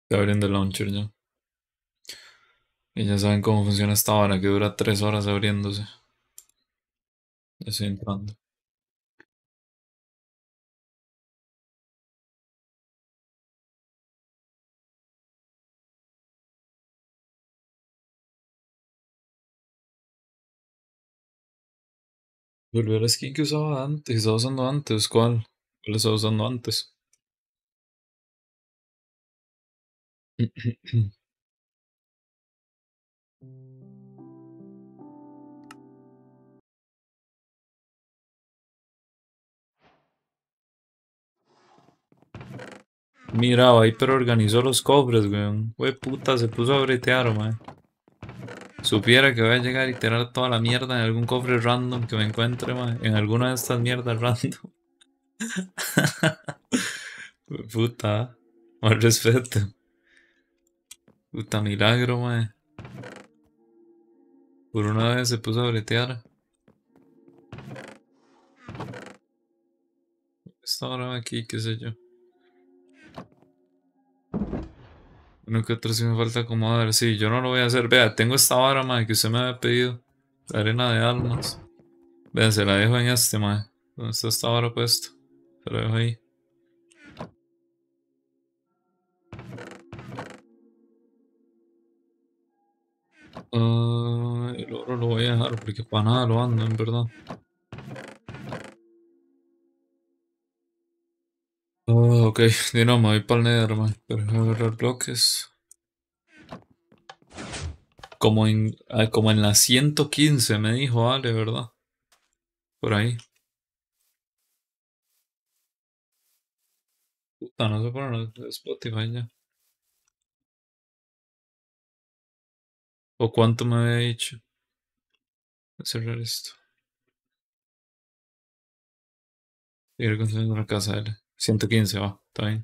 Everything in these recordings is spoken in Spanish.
Estoy abriendo el launcher ya. Y ya saben cómo funciona esta vara que dura 3 horas abriéndose. Ya estoy entrando. Volver a skin que usaba antes, estaba usando antes, ¿cuál? ¿Cuál estaba usando antes? Mira, Viper organizó los cofres, weón. Fue puta, se puso a bretear, man. Supiera que voy a llegar y tirar toda la mierda en algún cofre random que me encuentre, man. En alguna de estas mierdas random. Puta, más respeto. Puta milagro, man. Por una vez se puso a bretear. Esta hora aquí, qué sé yo. Uno que otro sí me falta acomodar. Sí, yo no lo voy a hacer. Vea, tengo esta vara, mae, que usted me había pedido. La arena de almas. Vea, se la dejo en este, mae. ¿Dónde está esta vara puesta? Se la dejo ahí. Ah, el oro lo voy a dejar porque para nada lo ando, en verdad. Ah, ok. De no, me voy para el nether, mae. Pero voy a agarrar bloques. Como en la 115 me dijo Ale, ¿verdad? Por ahí. Puta, no sé por dónde Spotify ya. ¿O cuánto me había dicho? Voy a cerrar esto. Ir construyendo la casa de él. 115 va, está bien.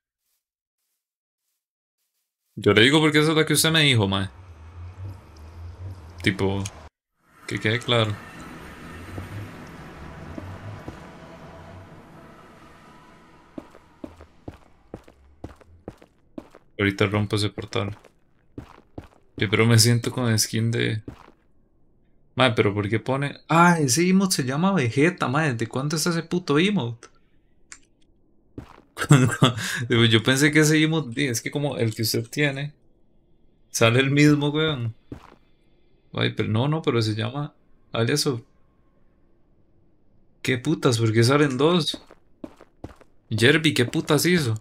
Yo le digo porque esa es la que usted me dijo, mae. Tipo, que quede claro. Ahorita rompo ese portal. Yo pero me siento con skin de... Mae, pero ¿por qué pone...? Ah, ese emote se llama Vegeta, mae. ¿De cuánto está ese puto emote? Digo, yo pensé que ese emote... Es que como el que usted tiene... Sale el mismo, weón. Ay, pero no, pero se llama... Alias of... ¿Qué putas? ¿Por qué salen dos? Jerby, ¿qué putas hizo?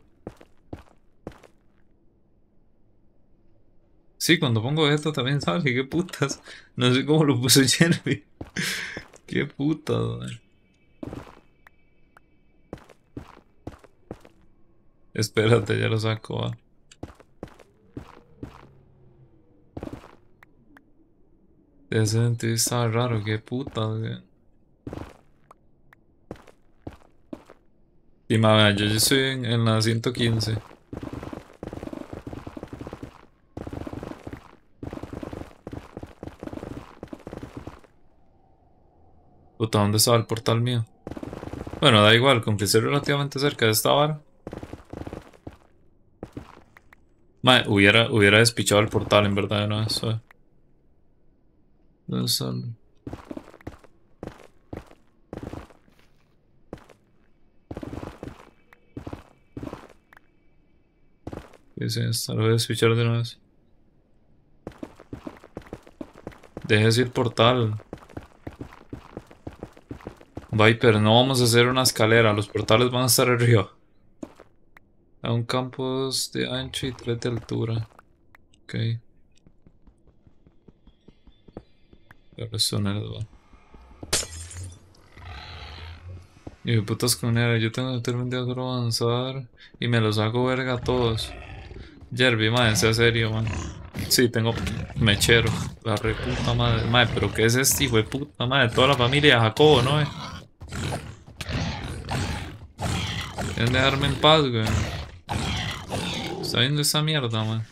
Sí, cuando pongo esto también sale, qué putas. No sé cómo lo puso Jeremy. Qué putas, man. Espérate, ya lo saco, va. Ese sentido estaba raro, qué putas, weón. Y más, yo ya estoy en la 115. Puta, ¿dónde estaba el portal mío? Bueno, da igual, con que esté relativamente cerca de esta vara. Mae, hubiera despichado el portal, en verdad, no eso. ¿Dónde están? ¿Qué es esto? Lo voy a despichar de una vez. Deje ese portal. Viper, no vamos a hacer una escalera, los portales van a estar arriba. A un campus de ancho y 3 de altura. Ok, pero eso no es va. Y de putas conera, yo tengo determinado solo avanzar y me los hago verga a todos. Jerby, madre, sea serio, man. Sí, tengo mechero, la reputa madre. Madre, pero ¿qué es este hijo de puta madre? Toda la familia de Jacobo, ¿no? Deben dejarme en paz, güey. Está viendo esa mierda, man.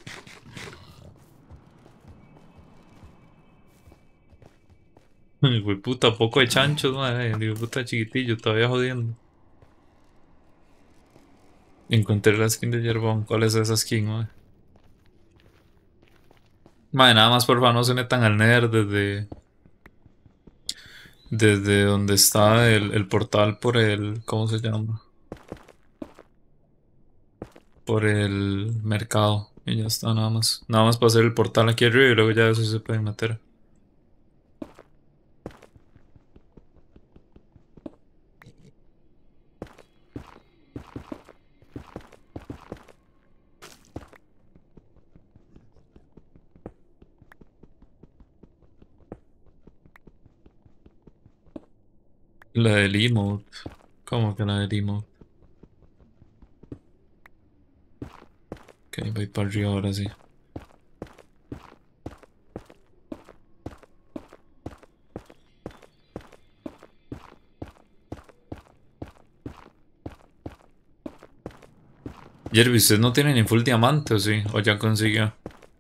Hijo de puta, poco de chanchos, madre. Hijo de puta chiquitillo, todavía jodiendo. Encontré la skin de Yerbón. ¿Cuál es esa skin, mae? Mae, nada más porfa, no se metan al Nether desde donde está el portal por el. ¿Cómo se llama? Por el mercado. Y ya está, nada más. Nada más para hacer el portal aquí arriba y luego ya eso se pueden meter. La del emote. ¿Cómo que la del emote? Ok, voy para arriba ahora sí. Jerry, ¿usted no tiene ni full diamante o sí? ¿O ya consiguió?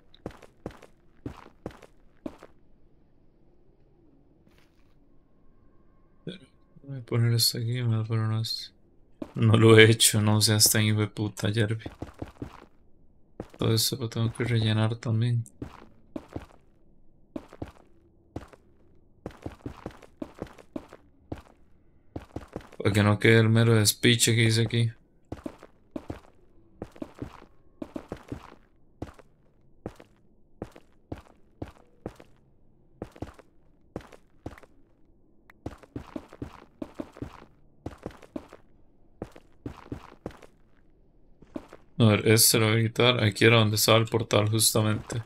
Voy a poner esto aquí, me voy a poner esto. No lo he hecho, no seas tan hijo de puta, Jerry. Todo eso lo tengo que rellenar también. Para que no quede el mero despiche que dice aquí. A ver, este lo voy a quitar. Aquí era donde estaba el portal justamente.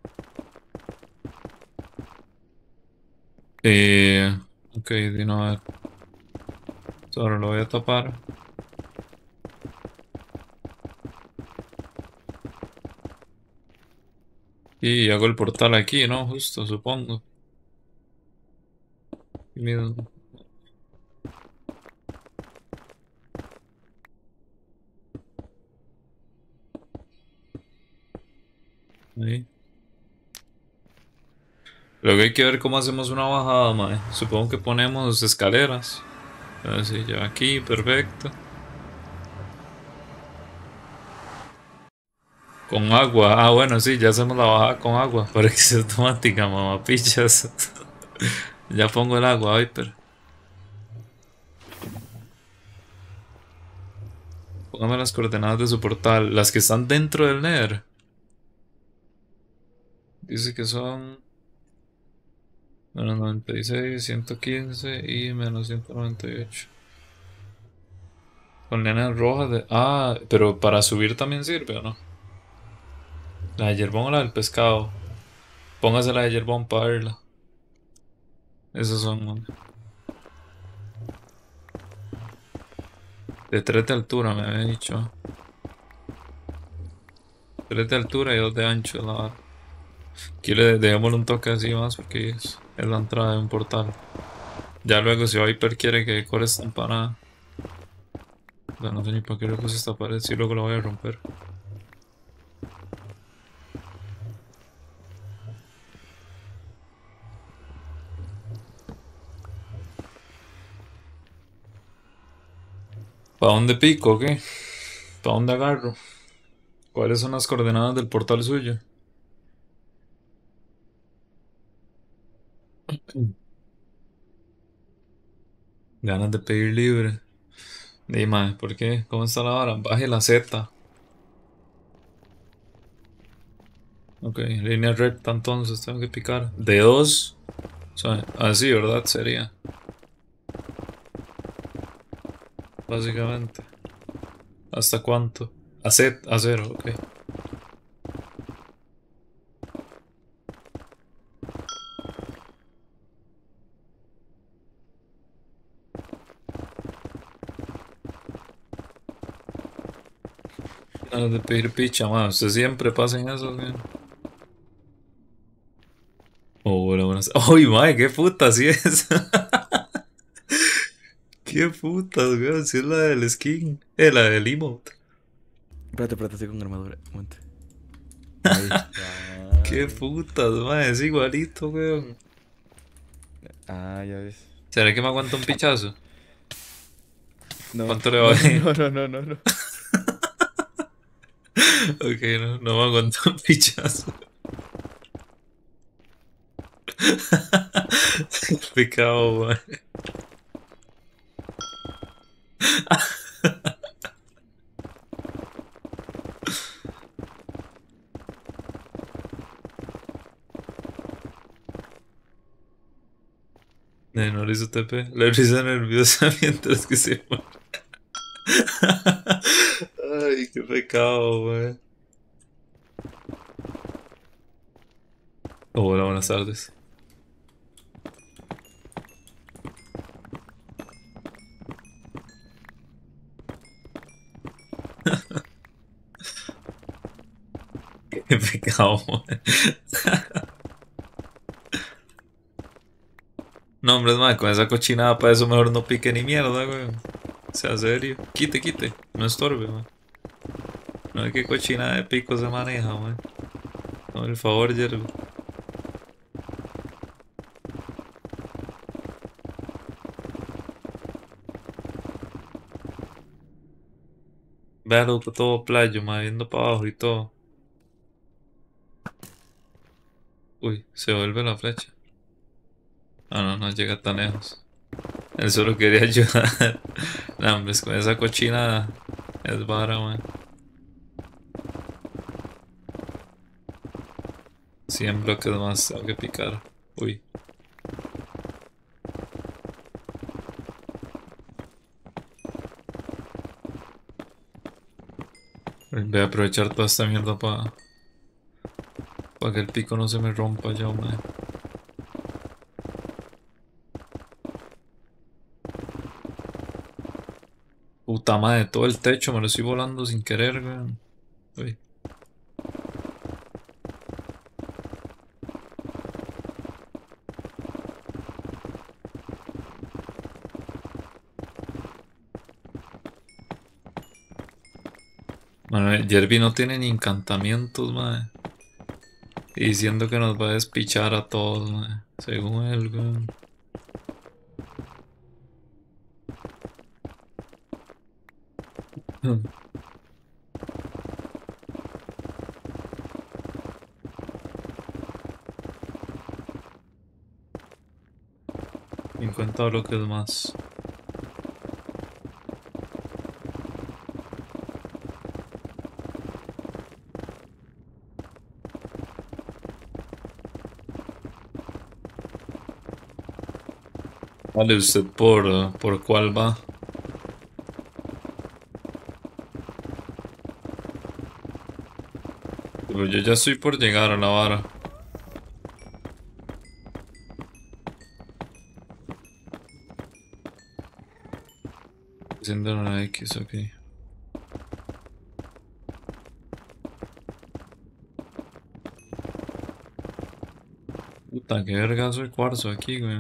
Ok, de no, a ver. Ahora lo voy a tapar. Y hago el portal aquí, ¿no? Justo, supongo. Mismo. Ahí. Luego hay que ver cómo hacemos una bajada, mae. Supongo que ponemos escaleras. Así, ya aquí, perfecto. Con agua. Ah, bueno, sí, ya hacemos la bajada con agua. Para que sea automática, mamapichas. Ya pongo el agua, Viper. Póngame las coordenadas de su portal. Las que están dentro del Nether. Dice que son menos 96, 115 y menos 198. Con líneas rojas de. Ah, pero para subir también sirve, ¿o no? La de yerbón o la del pescado. Póngase la de yerbón para verla. Esos son, man. De 3 de altura, me había dicho. 3 de altura y 2 de ancho, la vara. Aquí le dejémosle un toque así más porque es la entrada de un portal. Ya luego, si Viper quiere que core esta empanada. O sea, no sé ni para qué le puse esta pared, si luego la voy a romper. ¿Para dónde pico o qué? ¿Para dónde agarro? ¿Cuáles son las coordenadas del portal suyo? Ganas de pedir libre. Dime, ¿por qué? ¿Cómo está la vara? Baje la Z. Ok, línea recta entonces tengo que picar. De 2. O sea, así, ¿verdad? Sería. Básicamente. ¿Hasta cuánto? A Z, a 0, ok. Ganas de pedir picha, man. Usted siempre pasa en eso, güey. Oh, bueno, buenas. ¡Uy, mae! ¡Qué puta! Sí es. ¡Qué putas, güey! Si es la del skin. La del emote. Espérate, estoy con armadura. Un momento. Ahí está. ¡Qué putas, mae! Es igualito, güey. Ah, ya ves. ¿Será que me aguanta un pichazo? No, ¿Cuánto le va no, a ir? no, no, no, no, no. Ok, no, no me aguanto un pichazo. Pecado, man. No le hizo TP. La risa nerviosa mientras que se muere. Ay, qué pecado, man. Hola, buenas tardes. Qué pecado, man. No, hombre, man, con esa cochinada para eso mejor no pique ni mierda, weón. Sea serio. Quite, quite. No estorbe, man. No es que cochinada de pico se maneja, man. No, el favor, Jerry. Véalo todo playo, man, viendo para abajo y todo. Uy, se vuelve la flecha. Ah, no, no llega tan lejos. Él solo quería ayudar. No, hombre, con esa cochina es vara, man. 100 bloques más tengo que picar. Uy, voy a aprovechar toda esta mierda para que el pico no se me rompa ya, man. Puta madre, todo el techo me lo estoy volando sin querer, weón. Uy, bueno, Jerby no tiene ni encantamientos, madre. Y diciendo que nos va a despichar a todos, madre. Según él, weón. 50 bloques más. Vale, ¿usted por cuál va? Pero yo ya estoy por llegar a la vara. Haciendo una X, ok. Puta, qué vergazo de cuarzo aquí, güey.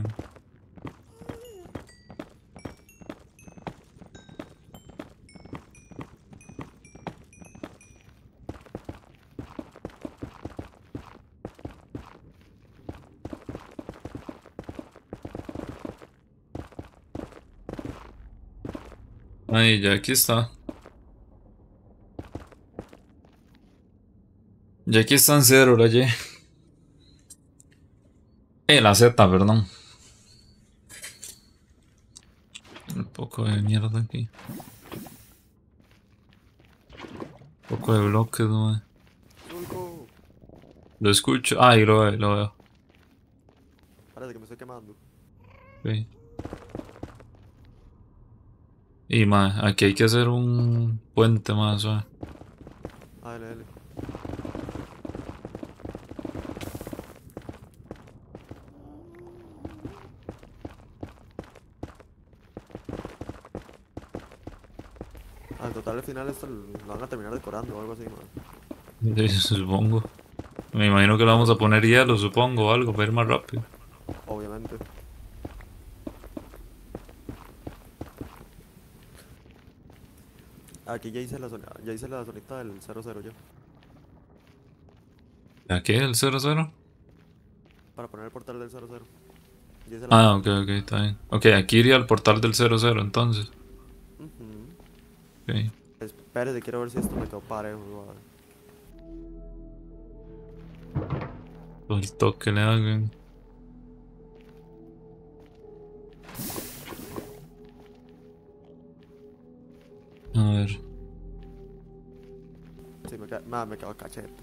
Ahí, ya aquí está. Ya aquí está en cero, la Y. La Z, perdón. Un poco de mierda aquí. Un poco de bloques, güey. Zulco, Lo escucho. Ah, ahí lo veo, lo veo. parece que me estoy quemando. Ok. Y más, aquí hay que hacer un puente más, güey. Ah, dale, dale. Al total, al final esto lo van a terminar decorando o algo así, man. Supongo. Me imagino que lo vamos a poner hielo, supongo, o algo, para ir más rápido. Obviamente. Aquí ya hice ya hice la zonita del 00 yo. ¿Aquí el 00? Para poner el portal del 00. Ya hice la Ah, zona. ok, ok, está bien. Ok, aquí iría al portal del 00, entonces. Ujú. Ok. Espérate, quiero ver si esto me quedó parejo, weón. Todo el toque le hagan. A ver. Sí, me quedo cachete.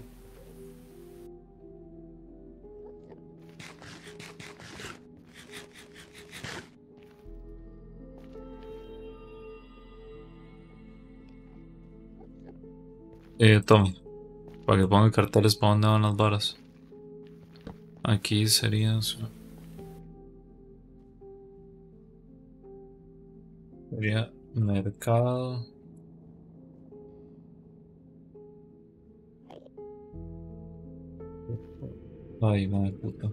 Toma. Para que ponga carteles para dónde van las varas. Aquí sería eso. Sería mercado. Ay, madre puta.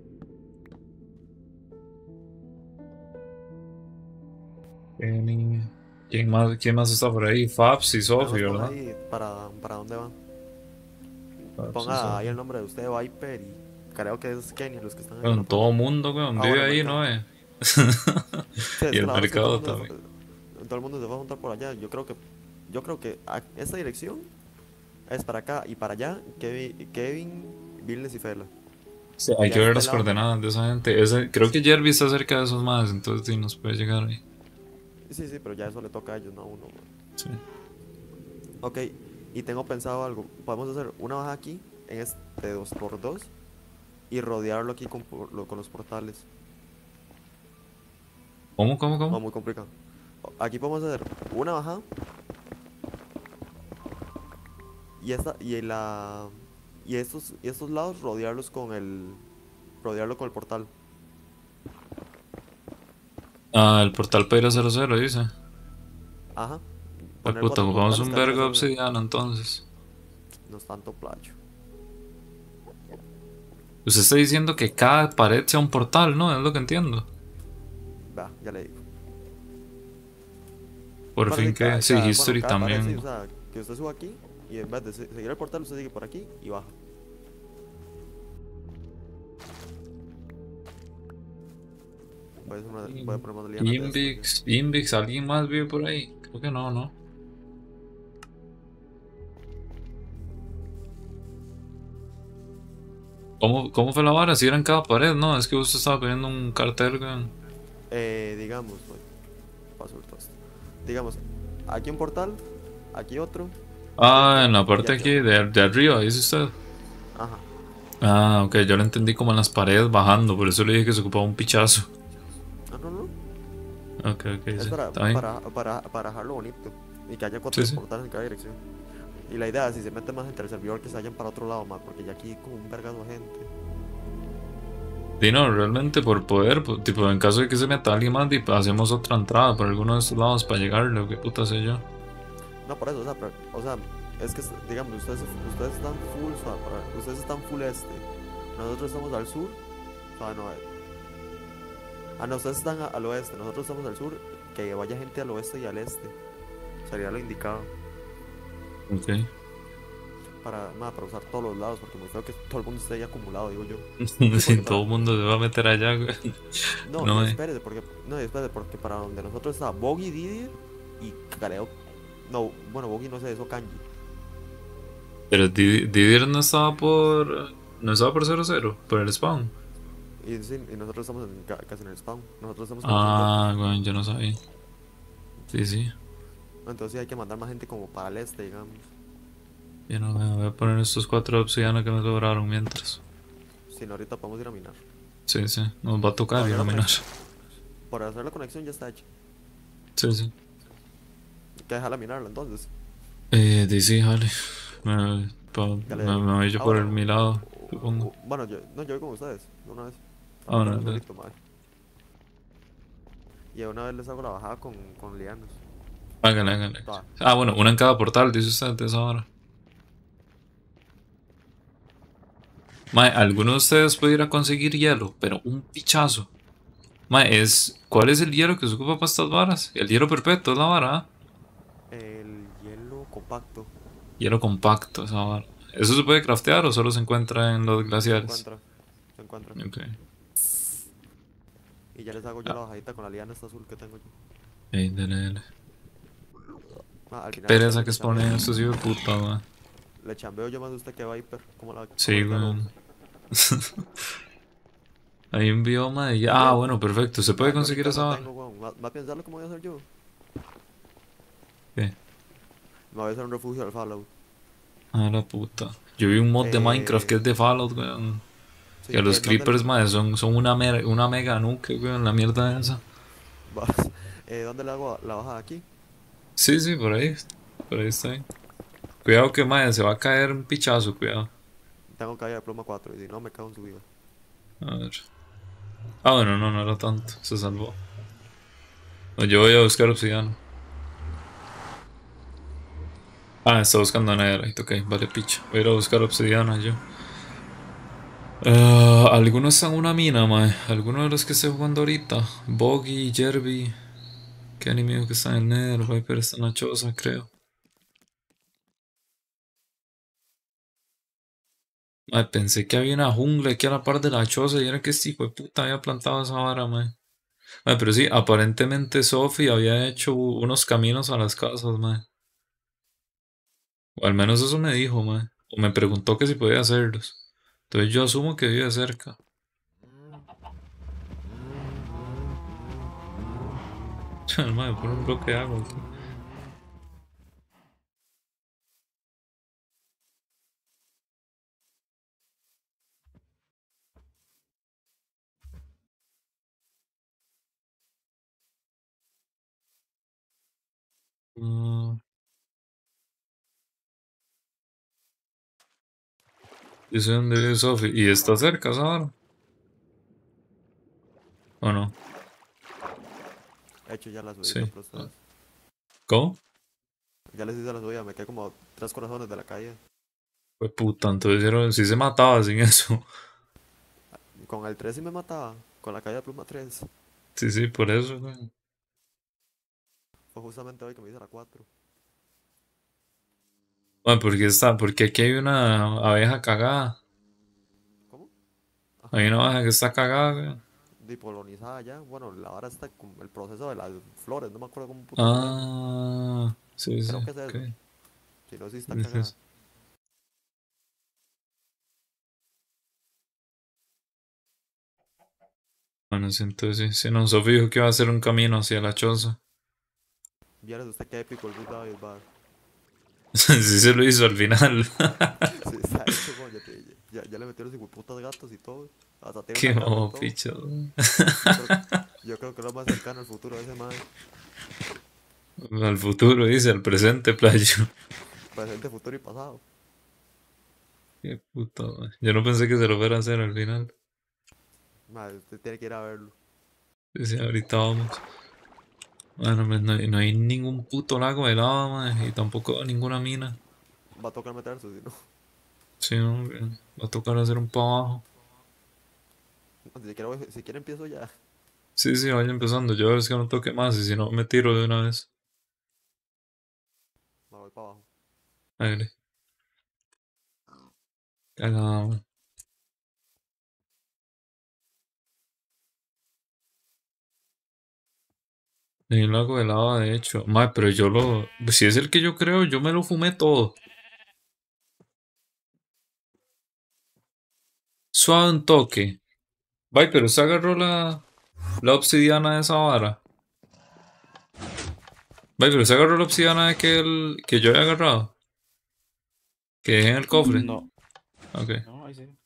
Penny. ¿Quién más está por ahí? Fabs y Nada Sophie, más ponga ¿verdad? ahí para dónde van. Fabs y Ponga ahí el Sophie. nombre de usted, Viper, y creo que es Kenny los que están ahí en la Bueno, foto. todo mundo, weón, Ah, vive bueno, ahí, mercado. ¿no? Sí, Y es que el la verdad es que todo el mercado mundo también. todo el mundo se va a juntar por allá. Yo creo que esta dirección es para acá y para allá, Kevin, Vilnes y Fela. Sí, hay Y que a ver este las lado, coordenadas de esa gente. Creo que Jerby está cerca de esos más, entonces sí nos puede llegar ahí. sí, sí, pero ya eso le toca a ellos, no a uno, güey. Sí. Ok, y tengo pensado algo. Podemos hacer una baja aquí, en este 2x2, y rodearlo aquí con los portales. ¿Cómo, cómo, O cómo? muy complicado. Aquí podemos hacer una bajada y esta y la y estos lados rodearlo con el portal. Ah, el portal para ir a 00 dice. Ajá. La Poner puta, cuatro ocupamos portales un que vayan a vergo de hacer obsidiana entonces. no es tanto playo. Usted está diciendo que cada pared sea un portal, ¿no? Es lo que entiendo. Va, ya le digo. Por Bueno, fin sí, que. Sí, bueno, History cada pared, sí, también. o sea, que usted suba aquí y en vez de seguir el portal, usted sigue por aquí y baja. Voy a poner más lianas de estas ya. Invix, ¿alguien más vive por ahí? Creo que no, ¿no? ¿Cómo fue la vara? Si era en cada pared, ¿no? Es que usted estaba poniendo un cartel, weón. Digamos, paso el toast. Digamos, aquí un portal, aquí otro, aquí Ah, otro en la y parte aquí aquí otro. de arriba, dice usted. Ajá. Ah, ok, yo lo entendí como en las paredes bajando, por eso le dije que se ocupaba un pichazo. Ah, no, no. Ok, ok, Es sí. ¿Está bien? para dejarlo bonito. Y que haya Sí, cuatro sí. portales en cada dirección. Y la idea es, si se mete más entre el servidor, que se vayan para otro lado más, porque ya aquí hay como un vergazo de gente. Y no, realmente por poder, tipo, en caso de que se meta alguien más, tipo, hacemos otra entrada por alguno de estos lados para llegarle, o qué puta sé yo. No, por eso, o sea, es que, digamos, ustedes están full, ustedes están full este. Nosotros estamos al sur. O sea, no, no, ustedes están al oeste, nosotros estamos al sur. Que vaya gente al oeste y al este. Sería lo indicado. Ok. Para usar todos los lados, porque muy feo que todo el mundo esté ahí acumulado, digo yo. Sí, Si porque todo el mundo se va a meter allá, güey. No, No, y espérate, porque para donde nosotros está Boggy, Didier y creo... No, bueno, Boggy no sé, eso Kanji. Pero Didier no estaba por. No estaba por 00, por el spawn. Y, sí, y nosotros estamos casi en el spawn. Nosotros estamos como 100 metros. Ah, güey, yo no sabía. Sí, sí. Entonces sí hay que mandar más gente como para el este, digamos. Yo no voy a poner estos 4 obsidianas que me sobraron mientras. Si no, ahorita podemos ir a minar. Sí, sí. Nos va a Por tocar ir hacer a la minar. conexión, por hacer la conexión ya está hecha. Sí, sí. Hay que dejarla minarla entonces. Sí, jale. Ya le Me digo. voy yo Ah, por bueno. el mi lado, supongo. Bueno, yo voy con ustedes, de una vez. Para Ah, no bueno, quedarme dale. solito, madre. Y de una vez les hago la bajada con lianos. Hágale, hágale. Va. Ah, bueno, una en cada portal, dice usted de esa hora. Mae, ¿alguno de ustedes puede ir a conseguir hielo? Pero un pichazo. Mae, ¿cuál es el hielo que se ocupa para estas varas? El hielo perpetuo es la vara, ¿ah? El hielo compacto. Hielo compacto, esa vara. ¿Eso se puede craftear o solo se encuentra en los Se glaciares? encuentra. Se encuentra. Ok. Y ya les hago yo Ah, la bajadita con la liana esta azul que tengo yo. ey, dale, dale. Al Qué final pereza que es poner estos hijos de puta, mae. le chambeo yo más de usted que Viper. ¿Cómo Sí, ve, Caro? weón. Hay un bioma de... Ah, Igual, bueno, perfecto. ¿Se puede madre, yo conseguir ahorita esa no vara? tengo, weón. Más bien, ¿sabes lo que me voy a hacer yo? ¿Qué? Me voy a hacer un refugio al Fallout. Ah, la puta. Yo vi un mod de Minecraft que Eh, es de Fallout, weón. Que sí, los ¿en dónde creepers, madre, son una mega nuke, weón, la mierda esa. vas? ¿Dónde le hago la bajada aquí? Sí, sí, por ahí. Por ahí está bien. Cuidado que, madre, se va a caer un pichazo, cuidado. Tengo caída de pluma 4 y si no me cago en su vida. A ver. Ah, bueno, no, no era tanto. Se salvó. No, yo voy a buscar obsidiana. Ah, está buscando netherite, ok, vale, picha. Voy a ir a buscar obsidiana yo. Algunos están en una mina, mae. Algunos de los que estoy jugando ahorita. Boggy, Jerby. ¿Qué enemigo que está en el Nether? Viper está en la choza, creo. Mae, pensé que había una jungla aquí a la par de la choza y era que este hijo de puta había plantado esa vara, mae. Mae, pero sí, aparentemente Sophie había hecho unos caminos a las casas, mae. O al menos eso me dijo, mae. O me preguntó que si podía hacerlos. Entonces yo asumo que vive cerca. Mae, pone un bloque de agua aquí. Mm, yo sé dónde vive Sophie. ¿Y está cerca esa vara? ¿O no? De hecho, ya la subí yo Sí. para ustedes. ¿Cómo? Ya les hice la subida, me quedé como 3 corazones de la caída. Pues puta, entonces sí se mataba sin eso. Con el 3 sí me mataba, con la caída de pluma 3. Sí, sí, por eso, güey. Fue justamente hoy que me hice la 4. Bueno, porque aquí hay una abeja cagada. ¿Cómo? Hay una abeja que está cagada, güey. Dipolonizada ya. Bueno, la vara está con el proceso de las flores, no me acuerdo cómo puta se llama. Ah, sí, sí, Creo que es ok. eso. Si no, sí está cagada. Dices, bueno, sí, entonces sí, sí, no, Sofía dijo que iba a hacer un camino hacia la choza. Vieras usted qué épico el Good David Bar. Sí se lo hizo al final. Sí, está hecho, weón, ya le metieron los putas gatos y todo. Hasta tiene Qué una cama y mamo todo. picha, güey. Yo creo, yo creo que es lo más cercano al futuro de ese man. Al futuro, dice, al presente, playo. Presente, futuro y pasado. Qué puto, güey. Yo no pensé que se lo fuera a hacer al final. Madre, usted tiene que ir a verlo. Dice, ahorita vamos. Bueno, pues no hay ningún puto lago de lava, mae, y tampoco ninguna mina. Va a tocar meterse, si no. Sí, no, va a tocar hacer un pa' abajo. Si quiere empiezo ya. Sí, sí, vaya empezando. Yo a ver si no toque más y si no me tiro de una vez. Me voy para abajo. Hágale. Cagada, mae. Hay un lago de lava, de hecho. Mae, pero si es el que yo creo, yo me lo fumé todo. Suave un toque. Vay, pero se agarró la obsidiana de esa vara. Vay, pero se agarró la obsidiana de que yo había agarrado. Que dejé en el cofre. No, Ok, no, ahí sí.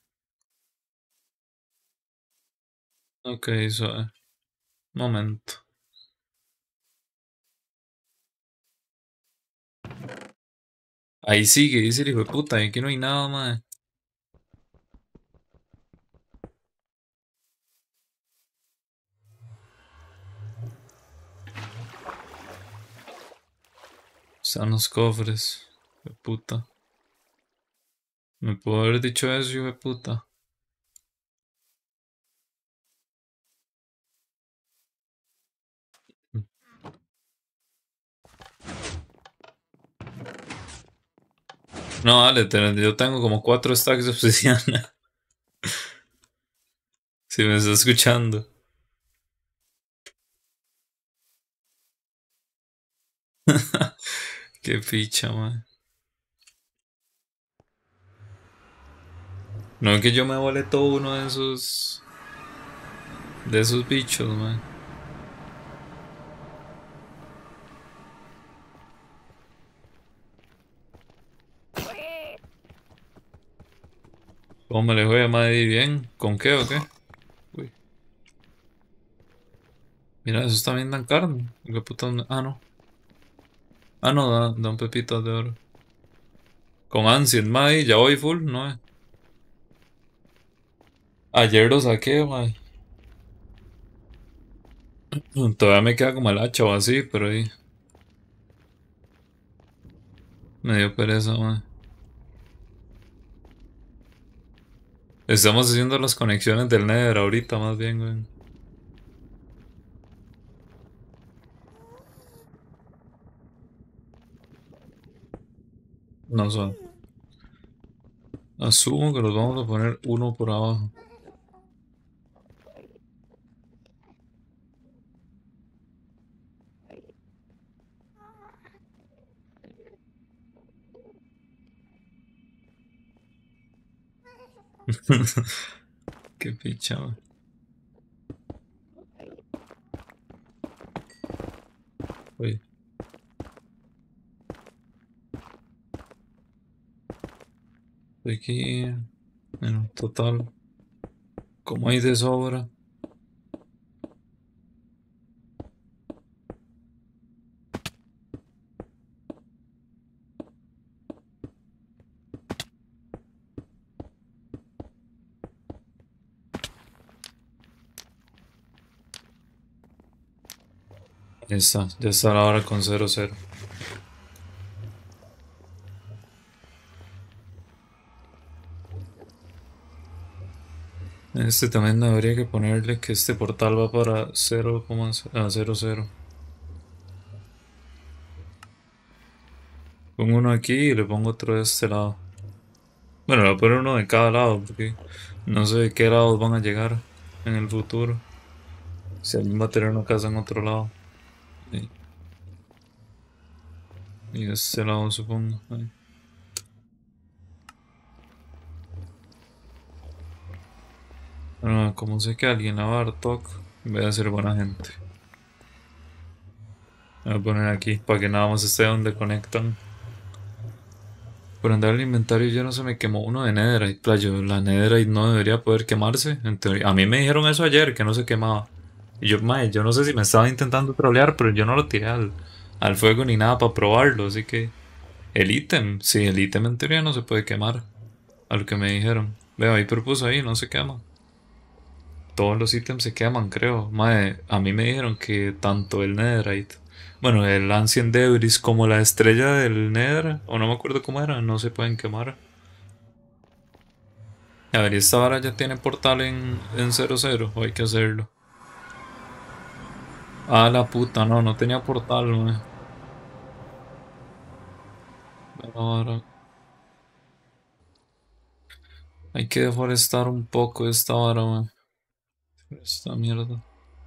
ok, suave. Momento. Ahí sigue, dice el hijo de puta, y aquí no hay nada más. Están los cofres. Hijo de puta. Me puedo haber dicho eso, hijo de puta. No, dale, yo tengo como 4 stacks de obsidiana. Si me está escuchando. Qué picha, man. No es que yo me vole todo uno de esos. De esos bichos, man. ¿Cómo me le juega Madrid bien? ¿Con qué o qué? Uy. Mira, esos también dan carne. ¿Qué puta? Ah, no. Ah, no, dan pepitas de oro. Con Ancient, Madrid, ya voy full, ¿no? Ayer lo saqué, man. Todavía me queda como el hacha o así, pero ahí me dio pereza, man. Estamos haciendo las conexiones del Nether ahorita, más bien, güey. No son. Asumo que los vamos a poner uno por abajo. Qué picha, man. Uy, estoy aquí. Bueno, total. Como hay de sobra. Ya está la hora con 0-0. Este también habría que ponerle que este portal va para 0,00. Pongo uno aquí y le pongo otro de este lado. Bueno, le voy a poner uno de cada lado porque no sé de qué lados van a llegar en el futuro. Si alguien va a tener una casa en otro lado. Y, y de este lado supongo. Ahí. Bueno, como sé que alguien la va a dar toque, voy a ser buena gente. Voy a poner aquí para que nada más esté donde conectan. Por andar el inventario ya no se me quemó uno de Netherite, playo. La Netherite no debería poder quemarse. En teoría. A mí me dijeron eso ayer, que no se quemaba. Y yo, mae, yo no sé si me estaba intentando trolear, pero yo no lo tiré al fuego ni nada para probarlo. Así que el ítem, sí, el ítem en teoría no se puede quemar. A lo que me dijeron. Veo, ahí propuso ahí, no se quema. Todos los ítems se queman, creo. Mae, a mí me dijeron que tanto el Netherite, bueno, el Ancient Debris como la estrella del Nether, o no me acuerdo cómo era, no se pueden quemar. A ver, ¿y esta vara ya tiene portal en 00 o hay que hacerlo? Ah, la puta, no, no tenía portal, mae. Ahora hay que deforestar un poco esta vara, mae. Esta mierda.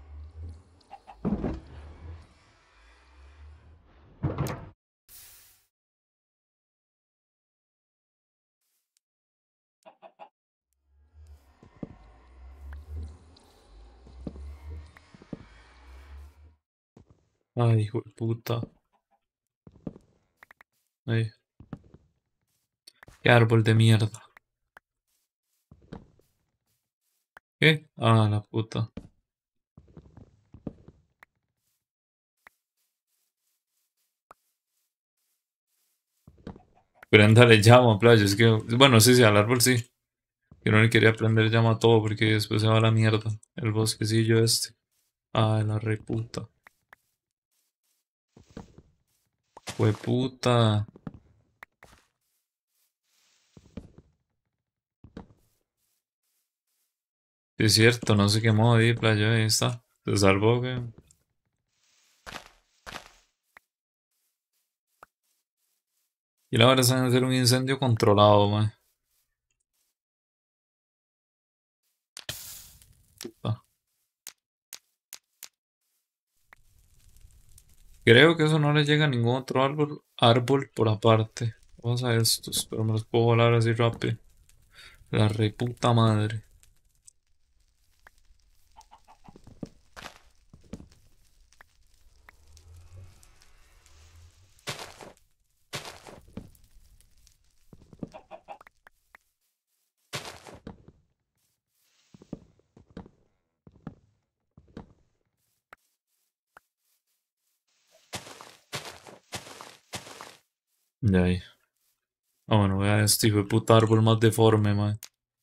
Ay, hijo de puta. Ay, qué árbol de mierda. ¿Qué? Ah, la puta. Préndale llama, playa. Es que, bueno, sí, sí, al árbol sí. Yo no le quería prender llama a todo porque después se va a la mierda. El bosquecillo este. Ah, la reputa. Fue puta. Sí, es cierto, no se quemó ahí, playa. Ahí está. Se salvó, que. Y la verdad es hacer un incendio controlado, man. Puta. Creo que eso no le llega a ningún otro árbol por aparte. Vamos a estos, pero me los puedo volar así rápido. La reputa madre. De ahí. Ah, bueno, vea este hijo de puta árbol más deforme, man.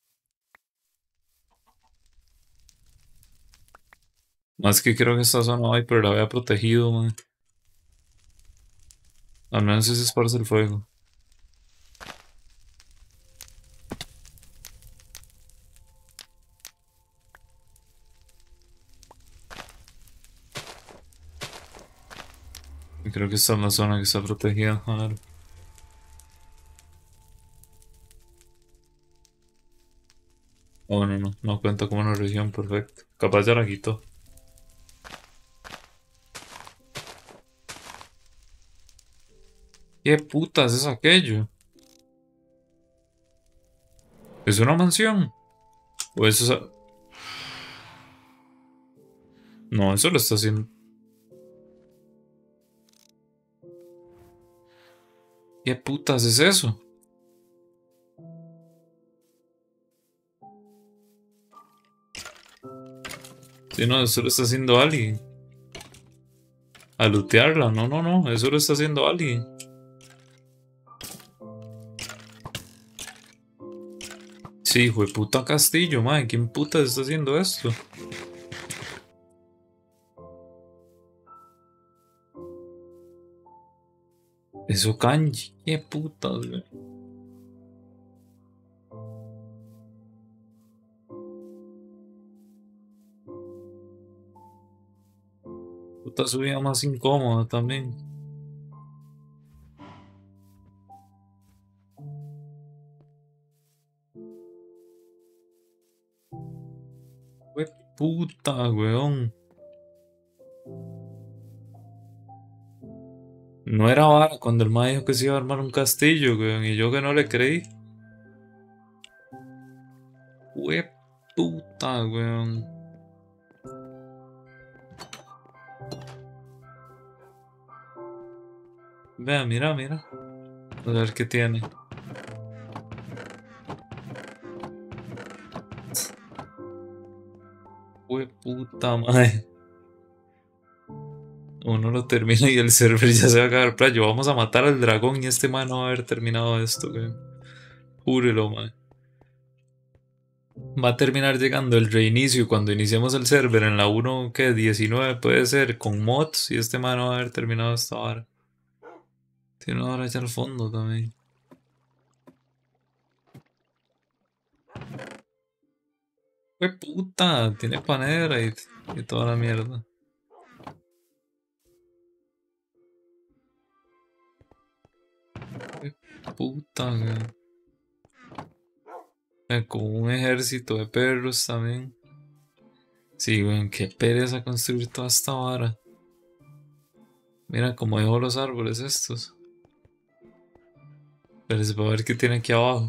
Más que creo que esta zona hay, pero la había protegido, man. Al menos si se esparce el fuego. Y creo que esta es la zona que está protegida. A ver. Oh, no, no, no cuenta como una región, perfecto. Capaz ya la quitó. ¿Qué putas es aquello? ¿Es una mansión? ¿O eso es... No, eso lo está haciendo... ¿Qué putas es eso? Si no, eso lo está haciendo alguien. A lootearla, no, no, no, eso lo está haciendo alguien. Sí, hijo de puta castillo, madre, ¿quién putas está haciendo esto? Eso kanji, qué putas, güey. Puta subida más incómoda también. Güey, puta, weón. No era vara cuando el mae dijo que se iba a armar un castillo, weón, y yo que no le creí. Güey, puta, weón. Vea, mira, mira. A ver qué tiene. Güey, puta madre. Uno lo termina y el server ya se va a acabar. Playo, vamos a matar al dragón y este man no va a haber terminado esto, weón. Júrelo, man. Va a terminar llegando el reinicio cuando iniciemos el server en la 1, que 19 puede ser, con mods, y este man no va a haber terminado esta hora. Tiene una hora ya al fondo también. ¡Qué puta! Tiene panera y toda la mierda. ¡Qué puta, weón! Como un ejército de perros también. Sí, weón, qué pereza construir toda esta vara. Mira cómo dejó los árboles estos. Pero se puede ver qué tiene aquí abajo.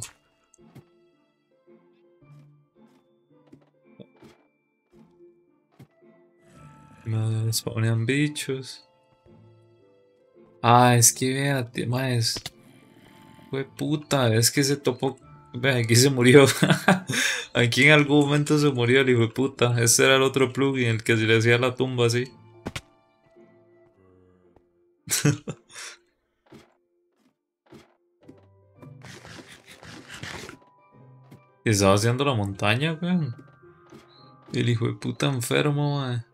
Me spawnean bichos. Ah, es que vea, más. Fue puta, es que se topó. Vea, aquí se murió. Aquí en algún momento se murió el hijo de puta. Este era el otro plugin, el que se le hacía la tumba así. Y estaba haciendo la montaña, weón. El hijo de puta enfermo, weón.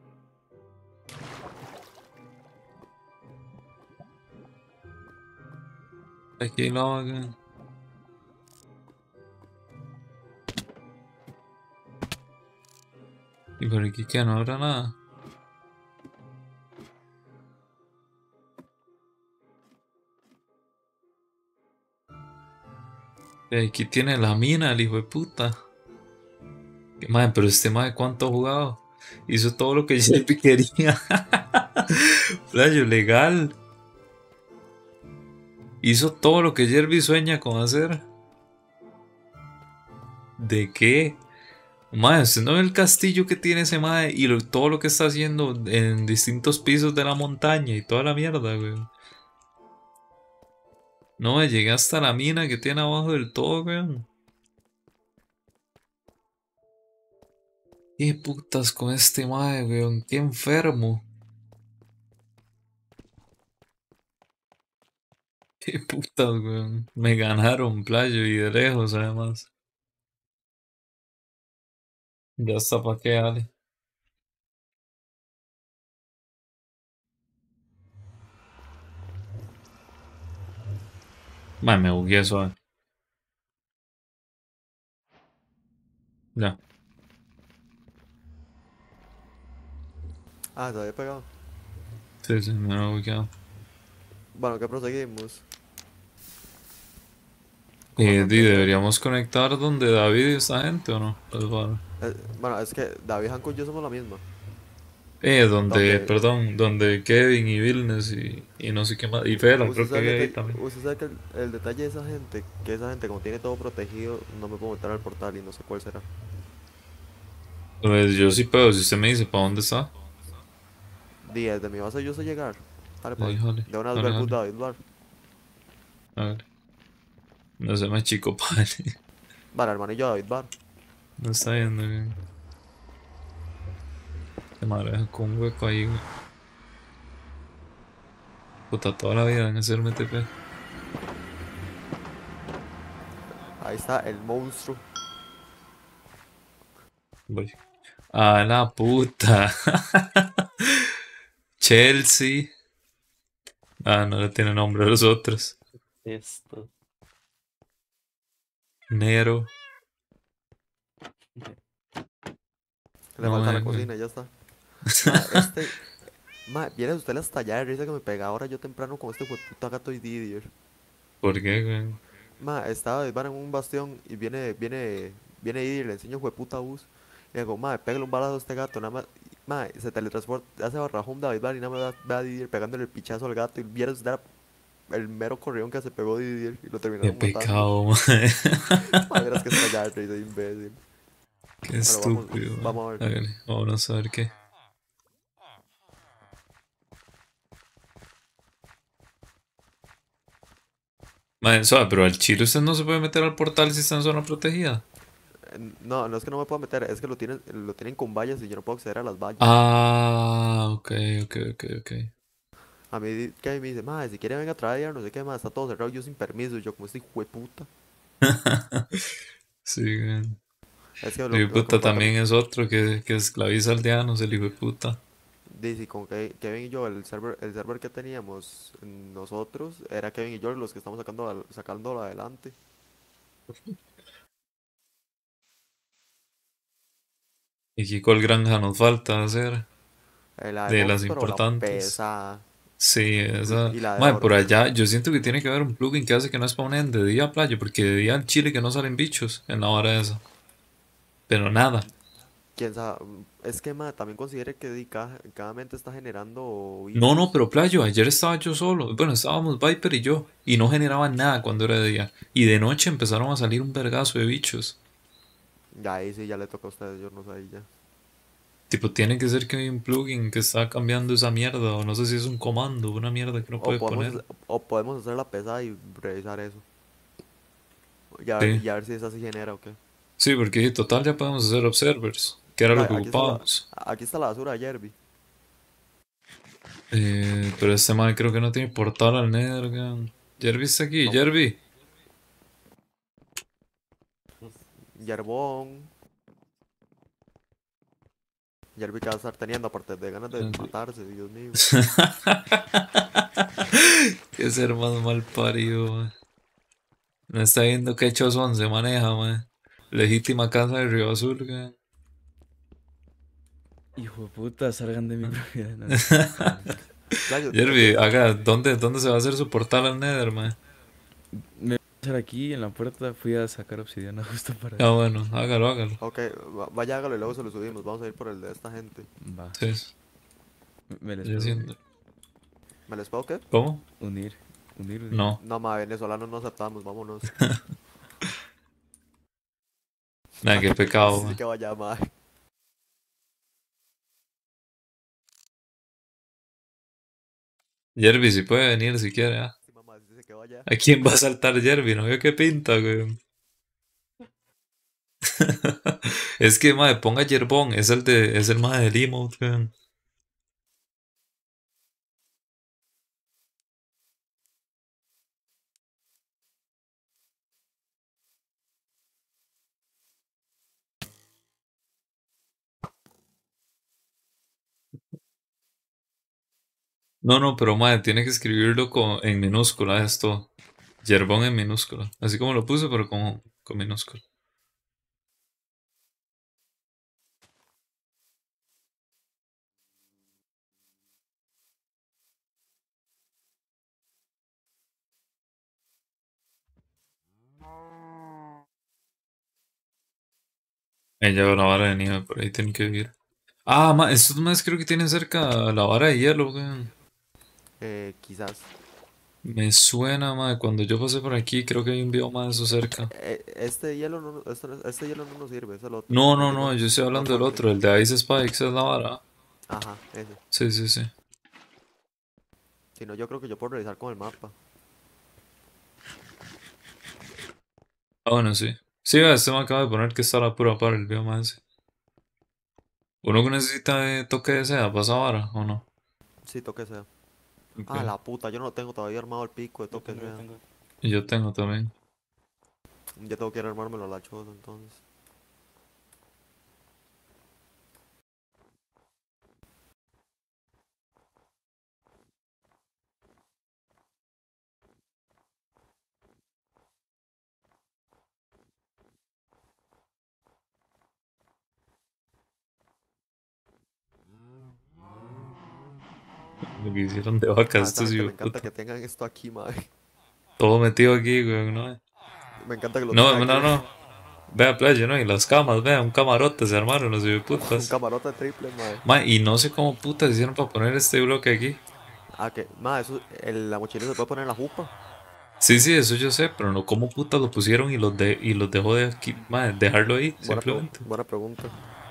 Aquí hay lava, weón. Y por aquí que no habrá nada. Y aquí tiene la mina, el hijo de puta. Madre, pero este madre, ¿cuánto ha jugado? Hizo todo lo que Jerby quería. Playo, legal. Hizo todo lo que Jerby sueña con hacer. ¿De qué? Mae, usted no ve el castillo que tiene ese mae y todo lo que está haciendo en distintos pisos de la montaña y toda la mierda, weón. No me llegué hasta la mina que tiene abajo del todo, weón. ¿Qué putas con este mae, weón? Qué enfermo. Qué putas, weón. Me ganaron, playo, y de lejos, además. Ya está pa' qué, Ale. Mae, me bugué suave. Ya. Ah, se había pegado. Sí, sí, me he bugueado. Bueno, ¿qué proseguimos? Como donde... Deberíamos conectar donde David y esta gente, ¿o no? Pues bueno. bueno, es que David Hanco y yo somos la misma. Donde, Donde perdón, donde Kevin y Vilnes y no sé qué más. Y Fela, usted creo que sabe hay ahí también. usted sabe que el detalle de esa gente, que esa gente como tiene todo protegido, no me puedo meter al portal y no sé cuál será. Pues yo sí puedo, si usted me dice para dónde está. Desde mi base yo sé llegar. Dale, pues, Jale, de una vez jale, ver jale. David Bar. A ver, no se me chico, padre. Vale, hermanillo David Bar. No está viendo bien. De madre, deja con un hueco ahí, güey. Puta, toda la vida en hacerme TP. Ahí está el monstruo. Voy. A la puta. Chelsea. Ah, no le tiene nombre a los otros. Esto. Nero. Le No falta la me, güey. cocina y ya está. Ma, este. Ma, viene usted la estallada de risa que me pega ahora yo temprano con este puta gato y Didier. ¿Por qué, güey? Ma, estaba David Bar en un bastión y viene Didier, le enseño puta bus. Y le digo, ma, pégale un balazo a este gato, nada más. Ma, se teletransporta, hace barrajón David Bar y nada más ve a Didier pegándole el pichazo al gato y viene usted el mero corrión que se pegó Didier y lo Qué terminaron matando. pecado, man. Ma, verás que estallada de risa, imbécil. Qué Bueno, estúpido, man. vamos a ver. Hágale, vámonos a ver qué. Man, suave, pero al chile usted no se puede meter al portal si está en zona protegida. No, no es que no me pueda meter, es que lo tienen con vallas y yo no puedo acceder a las vallas. Ah, ok, ok, ok, ok. A mí que me dice, madre, si quiere venga a traer, no sé qué más, está todo cerrado, yo sin permiso, y yo como este hijo de puta. Sí, man. Es que El hijo de lo que me puta cuenta, también es otro que esclaviza aldeanos, el hijo de puta. dice, con Kevin y yo, el server que teníamos nosotros, era Kevin y yo los que estamos sacándolo adelante. ¿Y aquí cuál granja nos falta hacer? La de De las monstruos, pero la importantes. pesada. Sí, esa. Y la de Madre, por hordas. allá, yo siento que tiene que haber un plugin que hace que no spawnen de día a playa, porque de día al chile que no salen bichos en la hora esa. Pero nada. Quién sabe, es que también considere que cada mente está generando No, no, bichos. pero playo, ayer estaba yo solo. Bueno, estábamos Viper y yo. Y no generaban nada cuando era de día. Y de noche empezaron a salir un vergazo de bichos. Ya ahí sí, ya le toca a ustedes, yo no sé ahí ya. Tipo, tiene que ser que hay un plugin que está cambiando esa mierda. O no sé si es un comando, una mierda que no O puede podemos, poner. o podemos hacer la pesada y revisar eso. Sí. Y a ver si esa sí genera o qué. Sí, porque total ya podemos hacer observers. Que era lo que ocupábamos. Aquí está la basura de Jerby. Pero este man creo que no tiene portal al Nether, weón. Jerby está aquí, No, Jerby. Yerbón. Jerby que va a estar teniendo, aparte de ganas de matarse, Dios mío. Qué ser más mal parido, man. No está viendo qué chozón se maneja, man. Legítima casa de Río Azul, weón. Hijo de puta, salgan de mi propiedad. No, no, no. Playo, Jerby, haga, ¿dónde se va a hacer su portal al Nether, man? Me voy a pasar aquí en la puerta. Fui a sacar obsidiana justo para Ah, eso. bueno, hágalo, hágalo. ok, vaya hágalo y luego se lo subimos. Vamos a ir por el de esta gente. Va. Sí, Me les yo puedo siento. ¿Me les puedo qué? ¿Cómo? unir. Unir. No. No, venezolanos no aceptamos, vámonos. Nah, qué pecado, Dice man. que vaya, mae. Jerby, si puede venir si quiere, ah. Sí, mamá, dice que vaya. ¿A quién va a saltar Jerby? ¿No veo qué pinta, güey? Es que, madre, ponga Yerbón, es el madre del emote, weón. No, no, pero madre, tiene que escribirlo en minúscula esto. Yerbón en minúscula. Así como lo puse, pero con minúscula. Ella la vara de nieve, por ahí tienen que vivir. Ah, estos más creo que tienen cerca la vara de hielo, weón. Quizás. Me suena, madre, cuando yo pasé por aquí, creo que hay un bioma de eso cerca. Este hielo no, este hielo no nos sirve, es el otro. No, El no, que no, no, yo estoy no hablando del friendly. otro, el de Ice Spikes es la vara. Ajá, ese. Sí, sí, sí. Si no, yo creo que yo puedo revisar con el mapa. Ah, bueno, sí. Sí, vea, este me acaba de poner que está a la pura par el bioma ese. ¿Uno que necesita toque de seda para esa vara o no? Sí, toque sea. Ok. Ah, la puta, yo no tengo todavía armado el pico de toque sea. Y yo tengo también. Ya tengo que ir a armármelo a la choza entonces. Lo que hicieron de vaca Ma, esta estos gente me hijos de encanta puta. que tengan esto aquí, mae. Todo metido aquí, güey, ¿no? Me encanta que lo No, tengan aquí. no, no. Vea, playa, ¿no? Y las camas, vea, un camarote se armaron los Un putas. camarote triple, mae. Ma, y no sé cómo putas hicieron para poner este bloque aquí. Ah, que, ma, eso, la mochila se puede poner en la jupa. Sí, sí, eso yo sé, pero no cómo putas lo pusieron y los dejó de aquí, ma, dejarlo ahí, simplemente. Buena pregunta.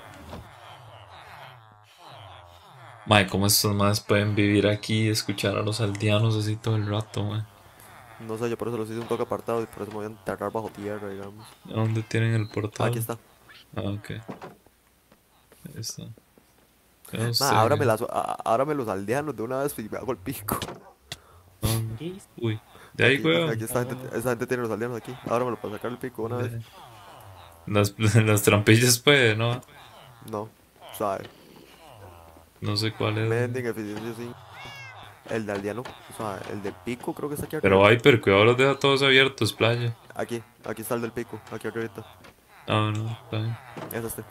Ma, ¿cómo estos más pueden vivir aquí y escuchar a los aldeanos así todo el rato, ma? No sé, yo por eso los hice un toque apartado y por eso me voy a enterrar bajo tierra, digamos. ¿A dónde tienen el Aquí portal? está. Ah, ok, ahí está. Vea Ma, usted, ábrame los aldeanos de una vez y me hago el pico. ¿dónde? Uy, de ahí, Aquí weón. esa gente tiene los aldeanos aquí. Ábramelo para sacar el pico de una vez. De- las trampillas, pues, ¿no? No, sabe. No sé cuál es, Mending, weón. eficiencia sí. El de aldeano, o sea, el del pico creo que está aquí Pero arriba. Viper, cuidado, los deja todos abiertos, playa. Aquí está el del pico, aquí arriba. Ah, no, está bien. Es este.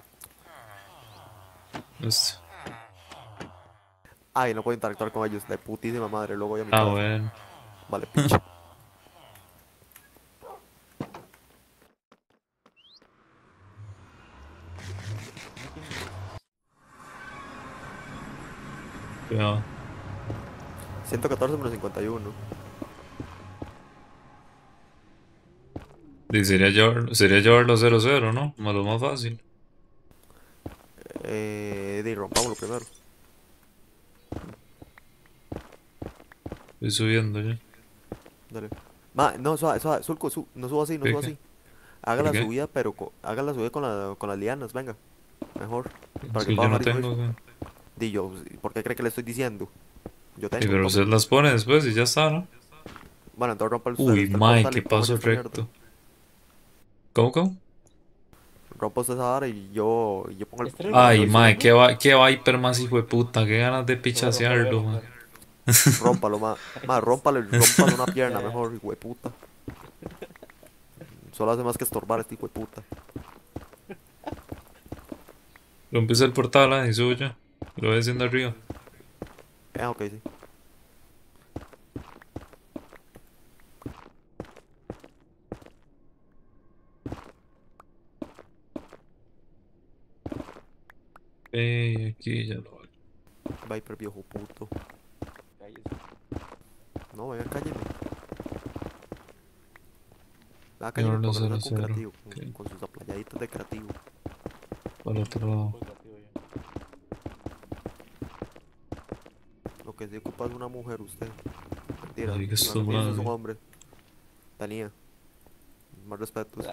Este. Ay, no puedo interactuar con ellos, de putísima madre, luego voy a mi Ah, casa. bueno. Vale, picha. Cuidado. 114 menos 51. Y sería llevarlo 0-0, ¿no? Más lo más fácil. Rompámoslo primero. Estoy subiendo ya. Dale. Ma, no, suave, suave, Sulco, no subo así, no ¿Qué, subo qué? así. Haga ¿Por la qué? subida, pero haga la subida con las lianas, venga. Mejor. Para Es que que pueda yo no bajar y tengo, subir. güey. Di yo, ¿por qué cree que le estoy diciendo? Yo Y tengo, pero tome. usted las pone después y ya está, ¿no? Bueno, entonces rompa Uy, el mae, portal y qué pongo yo paso esta mierda. recto. ¿Cómo, cómo? Rompa usted esa vara y yo pongo y Ay, voy mae, subiendo. qué Viper más hijo de puta. Qué ganas de pichasearlo, mae. Rómpalo, rómpalo y rómpalo una pierna mejor, hijo de puta. Solo hace más que estorbar este hijo de puta. Rompes el portal, y subo ya. Lo voy haciendo arriba. Ok, sí. Aquí ya lo hago. Viper viejo puto. No, venga, cálleme. Ah, Y ahora cállate, la porque no 0, con 0. creativo, Ok, con sus aplayaditos de creativo. para el otro lado. Lo que sí ocupa es una mujer, usted. Mentira, Ay, que más estos bien es un madres. hombre. Tenía. Más respetos.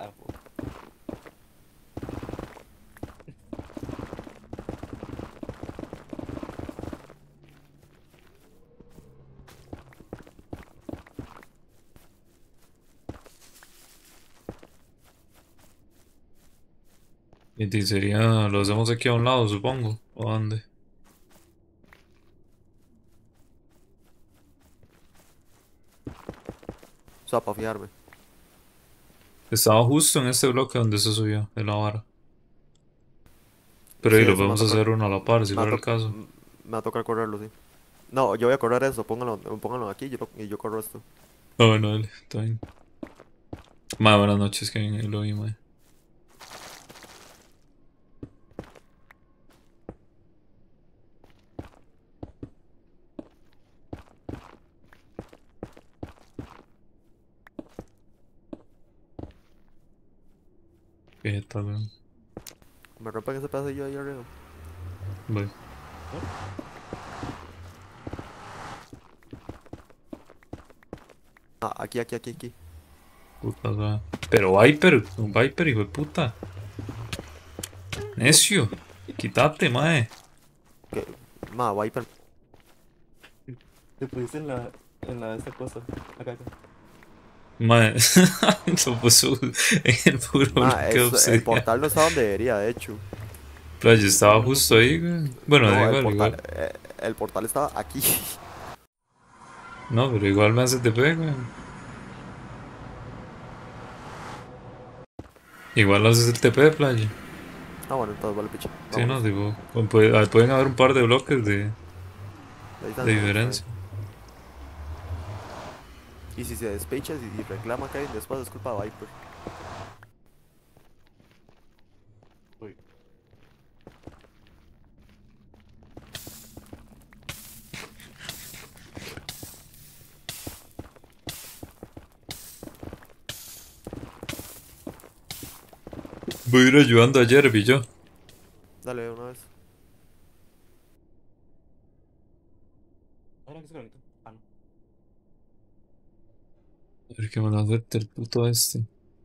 Y sería, lo hacemos aquí a un lado, supongo. ¿O dónde? O sea, para fiarme. Estaba justo en este bloque donde se subió, en la vara. Pero Sí, ahí lo eso podemos hacer uno a la par, si me va a fuera el tocar, caso. me va a tocar correrlo, sí. No, yo voy a correr eso, pónganlo aquí y yo corro esto. Ah, bueno, dale, está bien. Mae, buenas noches, Kevin, ahí lo vi, mae. ¿Qué tal, weón? Me rompen ese pedacillo ahí arriba. Voy. Ah, aquí. Puta, va. Pero Viper, un Viper, hijo de puta. Necio. Quítate, mae. Que, Viper. Te pusiste en la esta cosa. Acá. Mae. Lo puso en el puro bloque de El obsidiana. portal no está donde debería, de hecho. Playa, estaba No lo justo puse. ahí, güey. Bueno, da No, igual, igual. el portal estaba aquí. No, pero igual me hace TP, güey. Igual haces el TP, playa. Ah, bueno, entonces vale, picha. Sí, no, Vámonos. tipo, pueden haber un par de bloques Ahí de está, bueno, está bien. diferencia. Y si se despecha y reclama Kevin después, es culpa de Viper. Uy. Voy a ir ayudando a Jerby yo. Dale, una vez. Ahora que se conecta. Ah, no. A ver qué me lo acepta el puto este.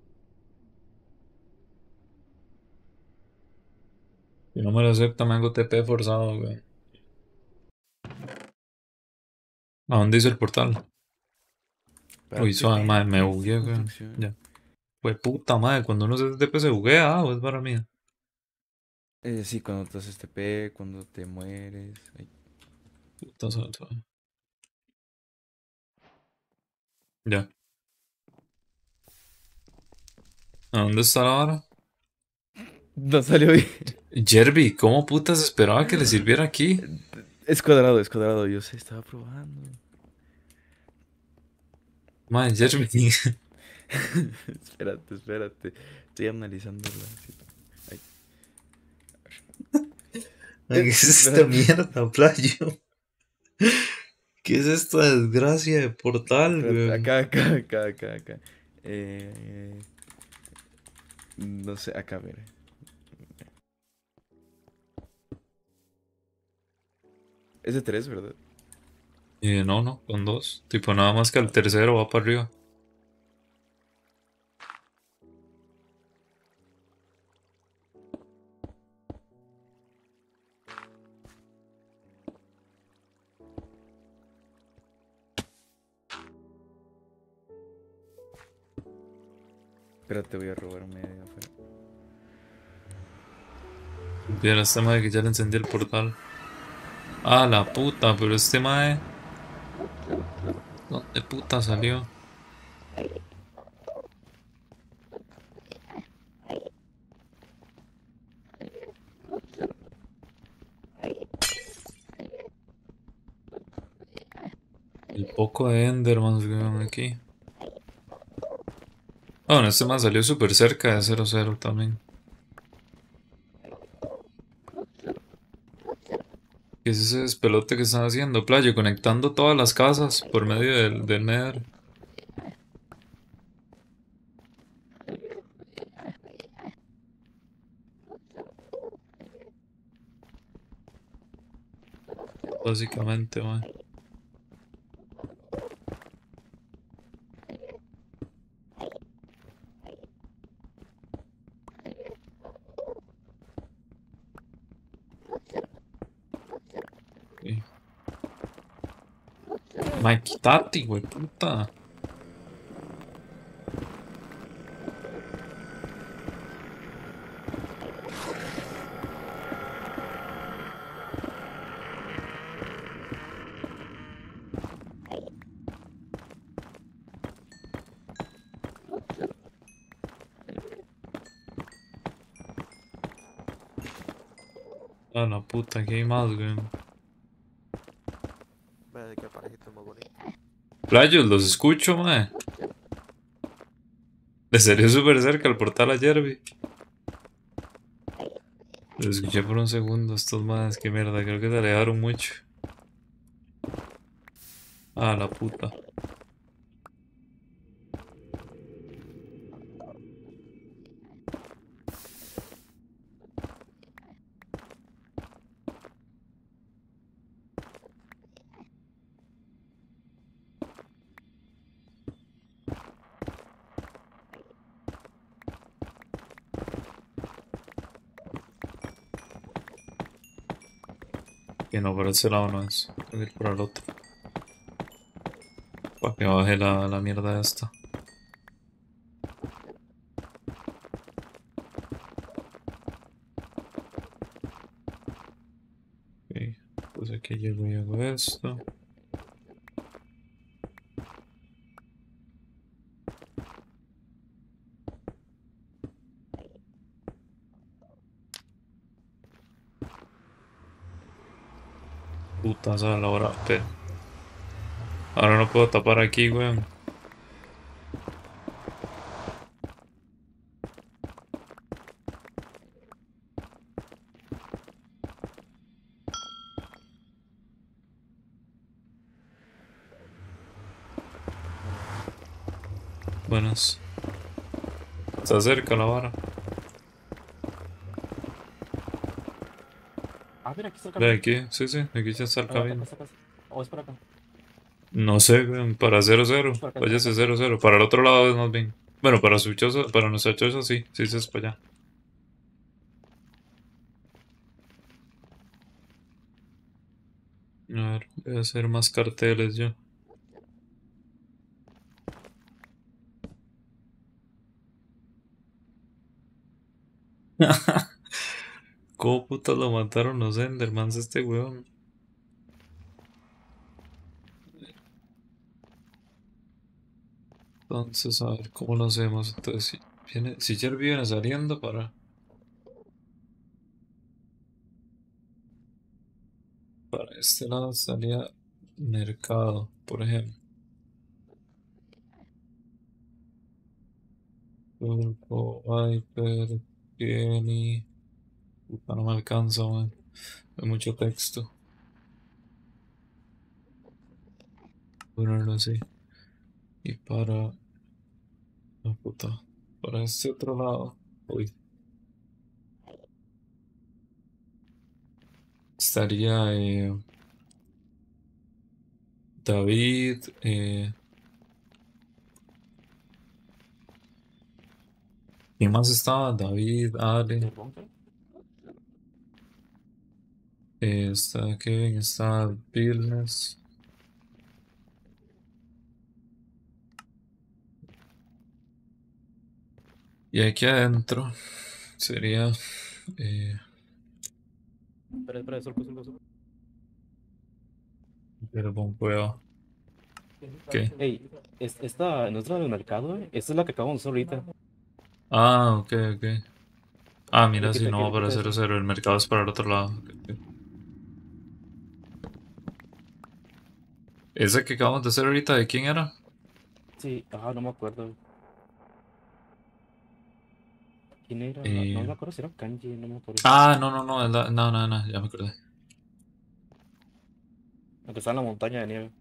Si no me lo acepta, me hago TP forzado, güey. ¿A dónde dice el portal? Uy, Espérate, suave, madre, me espérate. Esta bugueé, güey. construcción. Ya. Pues puta madre, cuando uno se hace TP se buguea, es para mí. Sí, cuando te haces TP, cuando te mueres. Ay, Puta suave, suave. Ya. ¿A dónde está la vara? no salió bien. Jerby, ¿cómo putas esperaba que le sirviera aquí? Es cuadrado, es cuadrado. Yo sé, estaba probando. Madre, Jerby. Espérate. Estoy analizando la situación. Ay, ¿qué es esta Espérate. mierda, playo? ¿Qué es esta desgracia de portal, Espérate, güey? acá. No sé, acá, mira. Es de 3, ¿verdad? No, no, con dos. Tipo, nada más que al tercero va para arriba. Espérate, voy a robar medio afuera. Viera este madre que ya le encendí el portal. Ah, la puta, pero este madre. ¿Dónde puta salió? El poco de Endermans que veo aquí. Ah, bueno, este más salió súper cerca de 0-0 también. ¿Qué es ese despelote que están haciendo, playo? Conectando todas las casas por medio del Nether. básicamente, man. Sí. Man, quítate, güey, puta. Ah, la puta, ¿qué hay más, güey? Ve que parejito es más bonito. Playos, los escucho, man. Le salió súper cerca el portal ayer, vi. Lo escuché por un segundo, estos más, qué mierda, creo que se alejaron mucho. Ah, la puta. Que no, por ese lado no es. Tengo que ir por el otro. Para que baje la mierda esta. Ok, pues aquí llego y hago esto. Puta sala, ahora, pero. Ahora no puedo tapar aquí, weón. Buenas. Está cerca la vara. Ah, mira, aquí está el Ve camino. aquí, sí, sí, aquí ya está el Acá, acá, camino. acá, acá. O es por acá. No sé, weón, para 0-0. Es por acá, es por Váyase acá. 0-0. Para el otro lado es más bien. Bueno, para su choza, para nuestra choza sí, sí, sí es para allá. A ver, voy a hacer más carteles yo. ¿Cómo putas lo mataron los Endermans a este weón? Entonces, a ver, ¿cómo lo hacemos? Entonces, si Jerry viene saliendo para este lado, estaría mercado, por ejemplo. Turbo, Viper, Kenny. Puta, no me alcanza, man. Hay mucho texto. Ponerlo así. Y para. La puta. Para este otro lado. Uy. Estaría David. ¿Quién más estaba? David, Ale. ¿Del bunker? Está Kevin, está Billness. Y aquí adentro sería. Eh, Espera, espera, surco, surco, surco. el bombeo. ¿Qué? Ey, esta, ¿no es la del mercado, eh? Esta es la que acabamos de hacer ahorita. Ah, ok, ok. Ah, mira, si Quita, no va quita, para quita cero eso. cero, el mercado es para el otro lado. Ok, ok. ¿Ese que acabamos de hacer ahorita, de quién era? Sí, no me acuerdo. ¿Quién era? No, no Eh, me acuerdo si era Kanji, no me acuerdo. no, no, no, no, no, no, ya me acordé. Aunque está en la montaña de nieve.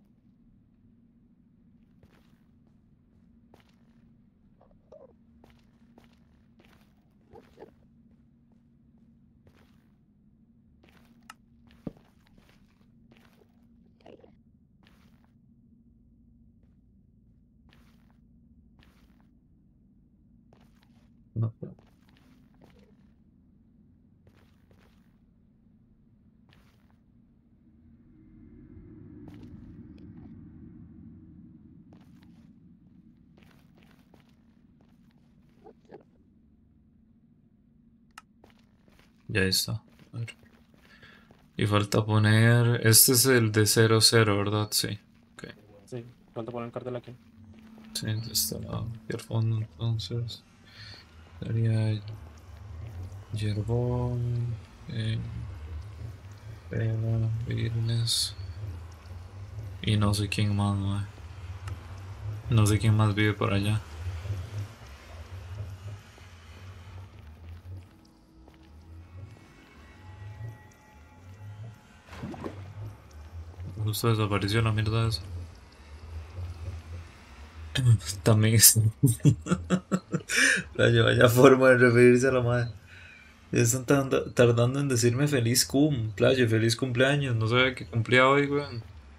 No. Ya está. A ver. Y falta poner. Este es el de 00, ¿verdad? Sí. Ok. Sí, falta poner el cartel aquí. Sí, está aquí al fondo entonces. Sería Yerbón. Pela, Vilnes. Y no sé quién más, mae. No sé quién más vive por allá. Justo desapareció la mierda esa. También es. Vaya forma de referirse a la madre. Están tardando en decirme feliz playo, feliz cumpleaños. No sabía que cumplía hoy, weón.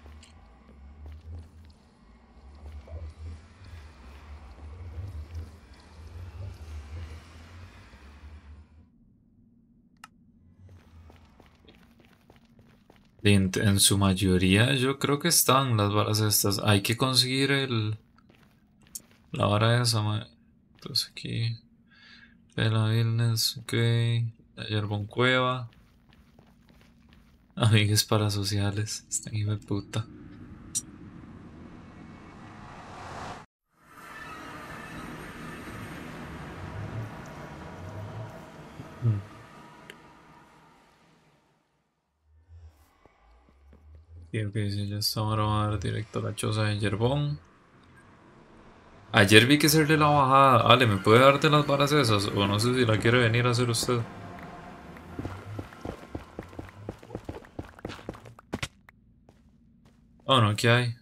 Y en su mayoría, yo creo que están las varas estas. Hay que conseguir la vara esa, mae. Entonces aquí. Pela Vilnes, ok. Yerbón Cueva. Amigues parasociales. Están hijo de puta. Mm. Y ok, sí, ya está. Ahora vamos a dar directo a la choza de Yerbón. Ayer vi que hacerle la bajada. Ale, ¿me puede darte las varas esas? O no sé si la quiere venir a hacer usted. Oh, no, ¿qué hay?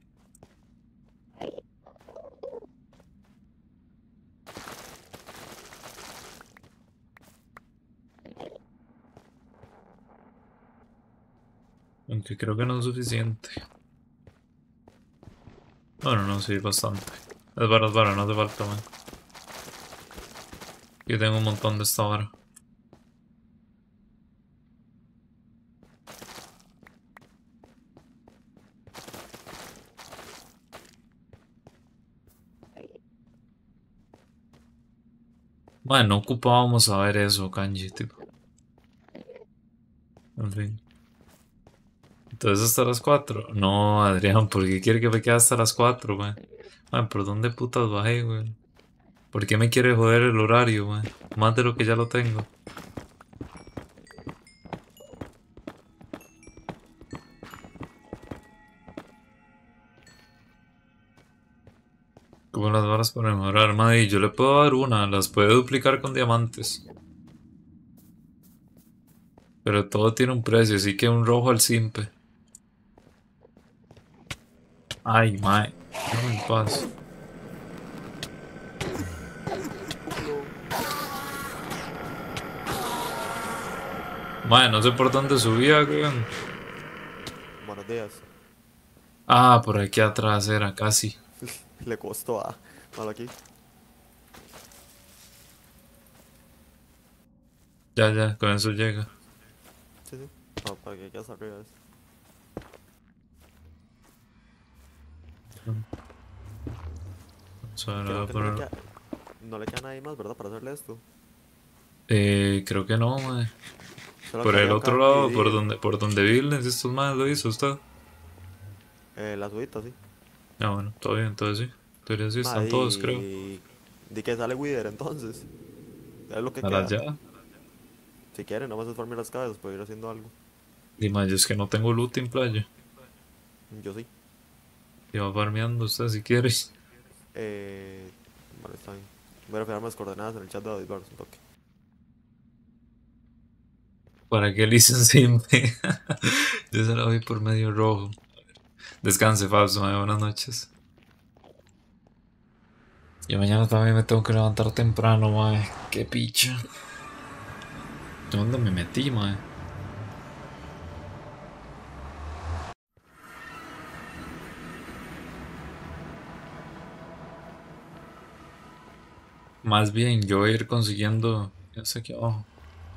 Aunque creo que no es suficiente. Bueno, no, sí, bastante. Es varas, no hace falta, man. Yo tengo un montón de esta vara. Bueno, no ocupábamos saber eso, Kanji, tipo. En fin. Entonces hasta las 4. No, Adrián, ¿por qué quiere que me quede hasta las 4, man? Man, ¿por dónde putas bajé, güey? ¿Por qué me quiere joder el horario, man? Más de lo que ya lo tengo. Como las varas para mejorar, man, y yo le puedo dar una, las puede duplicar con diamantes. Pero todo tiene un precio, así que un rojo al simple. Ay, mae, déjame en paz. Mae, no sé por dónde subía, weón. Buenos días. Ah, por aquí atrás era casi. Le costó a. Malo aquí. Ya, con eso llega. Sí, sí. No, para que quedas arriba. Vamos a ver, Creo voy a que poner- no le queda nadie más, ¿verdad? Para hacerle esto. creo que no, mae. Solo Por el quedaría otro Kanji y lado, Dio. por donde Vilnes, estos más lo hizo usted. La subita, sí. Ah, bueno, todo bien, entonces sí. Entonces sí están todos, creo. Di que sale Wither entonces. Es lo que A las queda. ya. Si quieren, nada más es farmear las cabezas, puedo ir haciendo algo. Y más, yo es que no tengo loot en playa. Yo sí. Y va farmeando usted si quiere. Vale, está bien. Voy a fijarme las coordenadas en el chat de David Barros, un toque. ¿Para qué le hice siempre? Yo se la voy por medio rojo. Descanse, Fausto, buenas noches. Y mañana también me tengo que levantar temprano, mae. Qué picha. ¿Dónde me metí, mae? Más bien, yo voy a ir consiguiendo. Ya sé aquí abajo.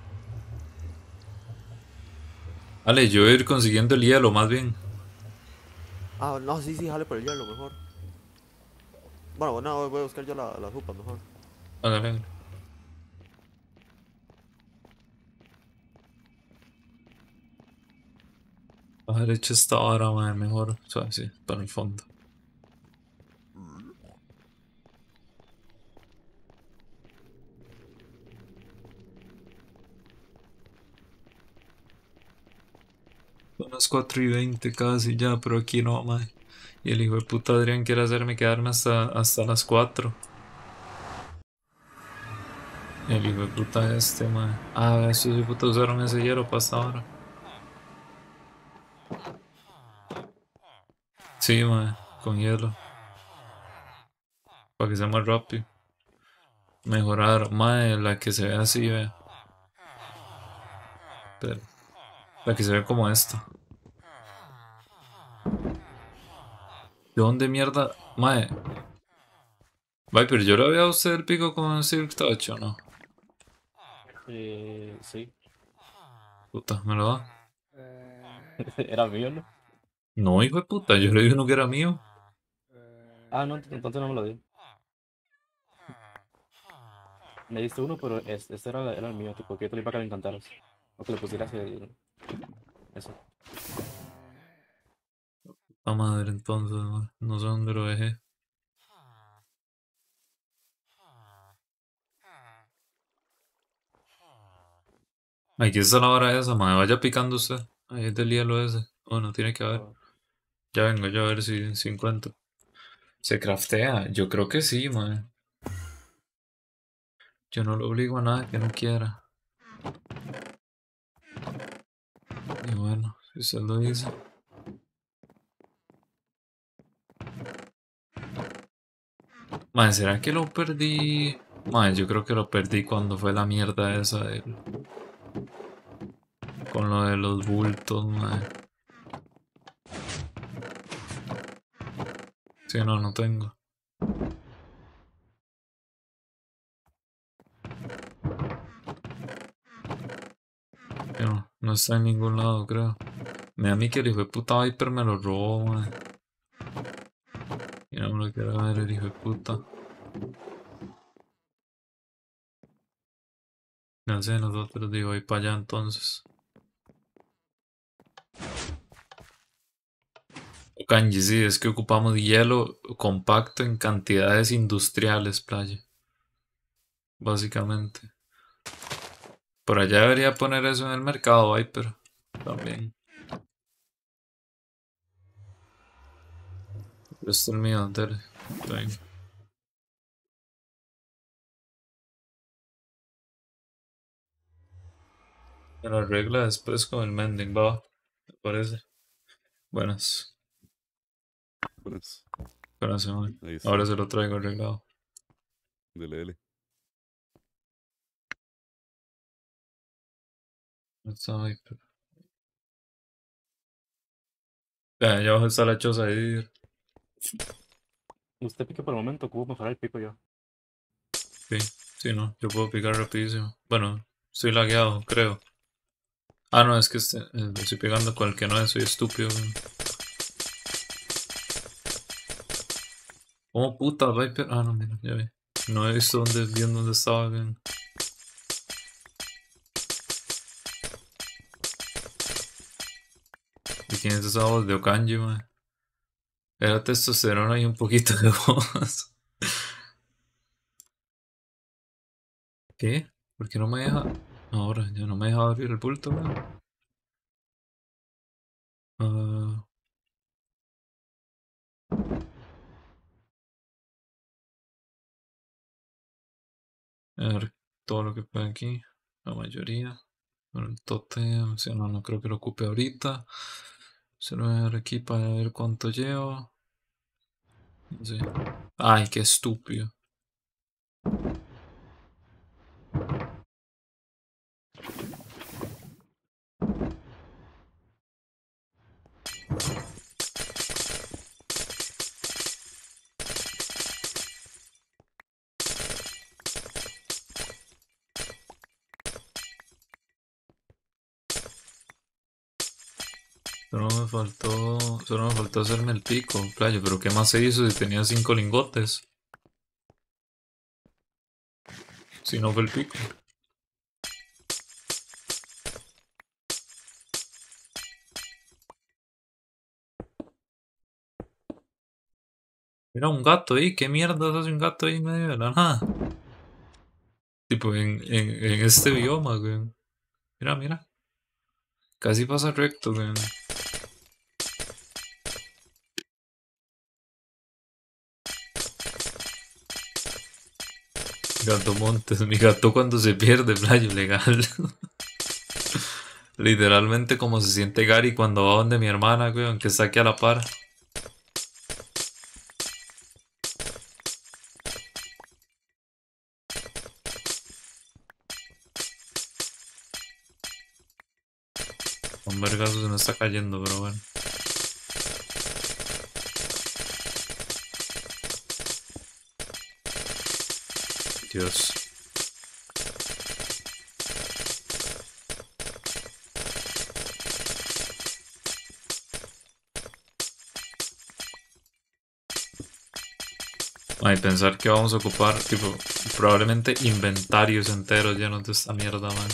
Vale, yo voy a ir consiguiendo el hielo, más bien. Ah, no, sí, sí, jale por el hielo mejor. Bueno, no, voy a buscar yo las jupas mejor. Hágale, hágale. Haber hecho esta hora, mae, mejor. O sea, sí, para el fondo. Son las 4:20 casi ya, pero aquí no, mae. Y el hijo de puta Adrián quiere hacerme quedarme hasta las 4. El hijo de puta este, mae. Ah, estos hijos de puta usaron ese hielo para hasta ahora. Sí, mae, con hielo. Para que sea más rápido. Mejorar, mae, la que se ve así, ve. Pero, la que se ve como esta. ¿De dónde mierda? Mae. Viper, yo le había a usted el pico con Silk Touch o no. Sí. Puta, ¿me lo da? Era mío, ¿no? No, hijo de puta, yo le dije uno que era mío. Ah, no, entonces no me lo dio. Me diste uno, pero este era el mío, tipo, que yo te lo iba a que le encantaras. O que le pusieras eso. La madre, entonces, mae. No sé dónde lo dejé. Aquí está la vara esa, mae. Vaya picando usted. Ahí es del hielo ese. Bueno, tiene que haber. Oh, Ya vengo yo a ver si encuentro. ¿Se craftea? Yo creo que sí, mae. Yo no lo obligo a nada que no quiera. Y bueno, si usted lo dice. Mae, ¿será que lo perdí? Mae, yo creo que lo perdí cuando fue la mierda esa con lo de los bultos, mae. Sí, no, no tengo. No, no está en ningún lado, creo. Me da a mí que el hijo de puta Viper me lo robó, mae. Y no me lo quiero ver el hijo de puta. No sé, nosotros digo, voy para allá entonces. Kanji, sí, es que ocupamos hielo compacto en cantidades industriales, playa. Básicamente. Por allá debería poner eso en el mercado, Viper. También. Este es el mío, dale. Ven. Me lo arregla después con el mending, va. Me parece. Buenas. Buenas. Gracias, man. Ahí Ahora está. se lo traigo arreglado. Dele, dele. Está Viper. Ya, allá abajo está la choza ahí. usted pique por el momento, ¿cómo mejorar el pico yo? Sí, sí, no. Yo puedo picar rapidísimo. Bueno, estoy lagueado, creo. Ah, no, es que lo estoy pegando con el que no es, soy estúpido. Weón. ¿Cómo puta Viper? Ah, no, mira, ya vi. No he visto bien dónde estaba. Weón. ¿De quién es esa voz? De Okanji, man. Era testosterona y un poquito de voz. ¿Qué? ¿Por qué no me deja? Ahora, ya no me deja abrir el bulto, weón. Ah, a ver, todo lo que puede aquí. La mayoría. Bueno, el tótem, o sea, no creo que lo ocupe ahorita. Se lo voy a dar aquí para ver cuánto llevo. No sé. Ay, qué estúpido. Solo me faltó hacerme el pico, playo, pero ¿qué más se hizo si tenía 5 lingotes? Si no fue el pico. Mira un gato ahí, ¿qué mierda hace un gato ahí en medio de la nada? Tipo en este bioma, güey. Mira, mira. Casi pasa recto, güey. Gato Montes, mi gato cuando se pierde, playo, legal. Literalmente como se siente Gary cuando va donde mi hermana, güey, aunque está aquí a la par. Un vergazo se me está cayendo, pero bueno. Dios. Ay, pensar que vamos a ocupar, tipo, probablemente inventarios enteros llenos de esta mierda, man.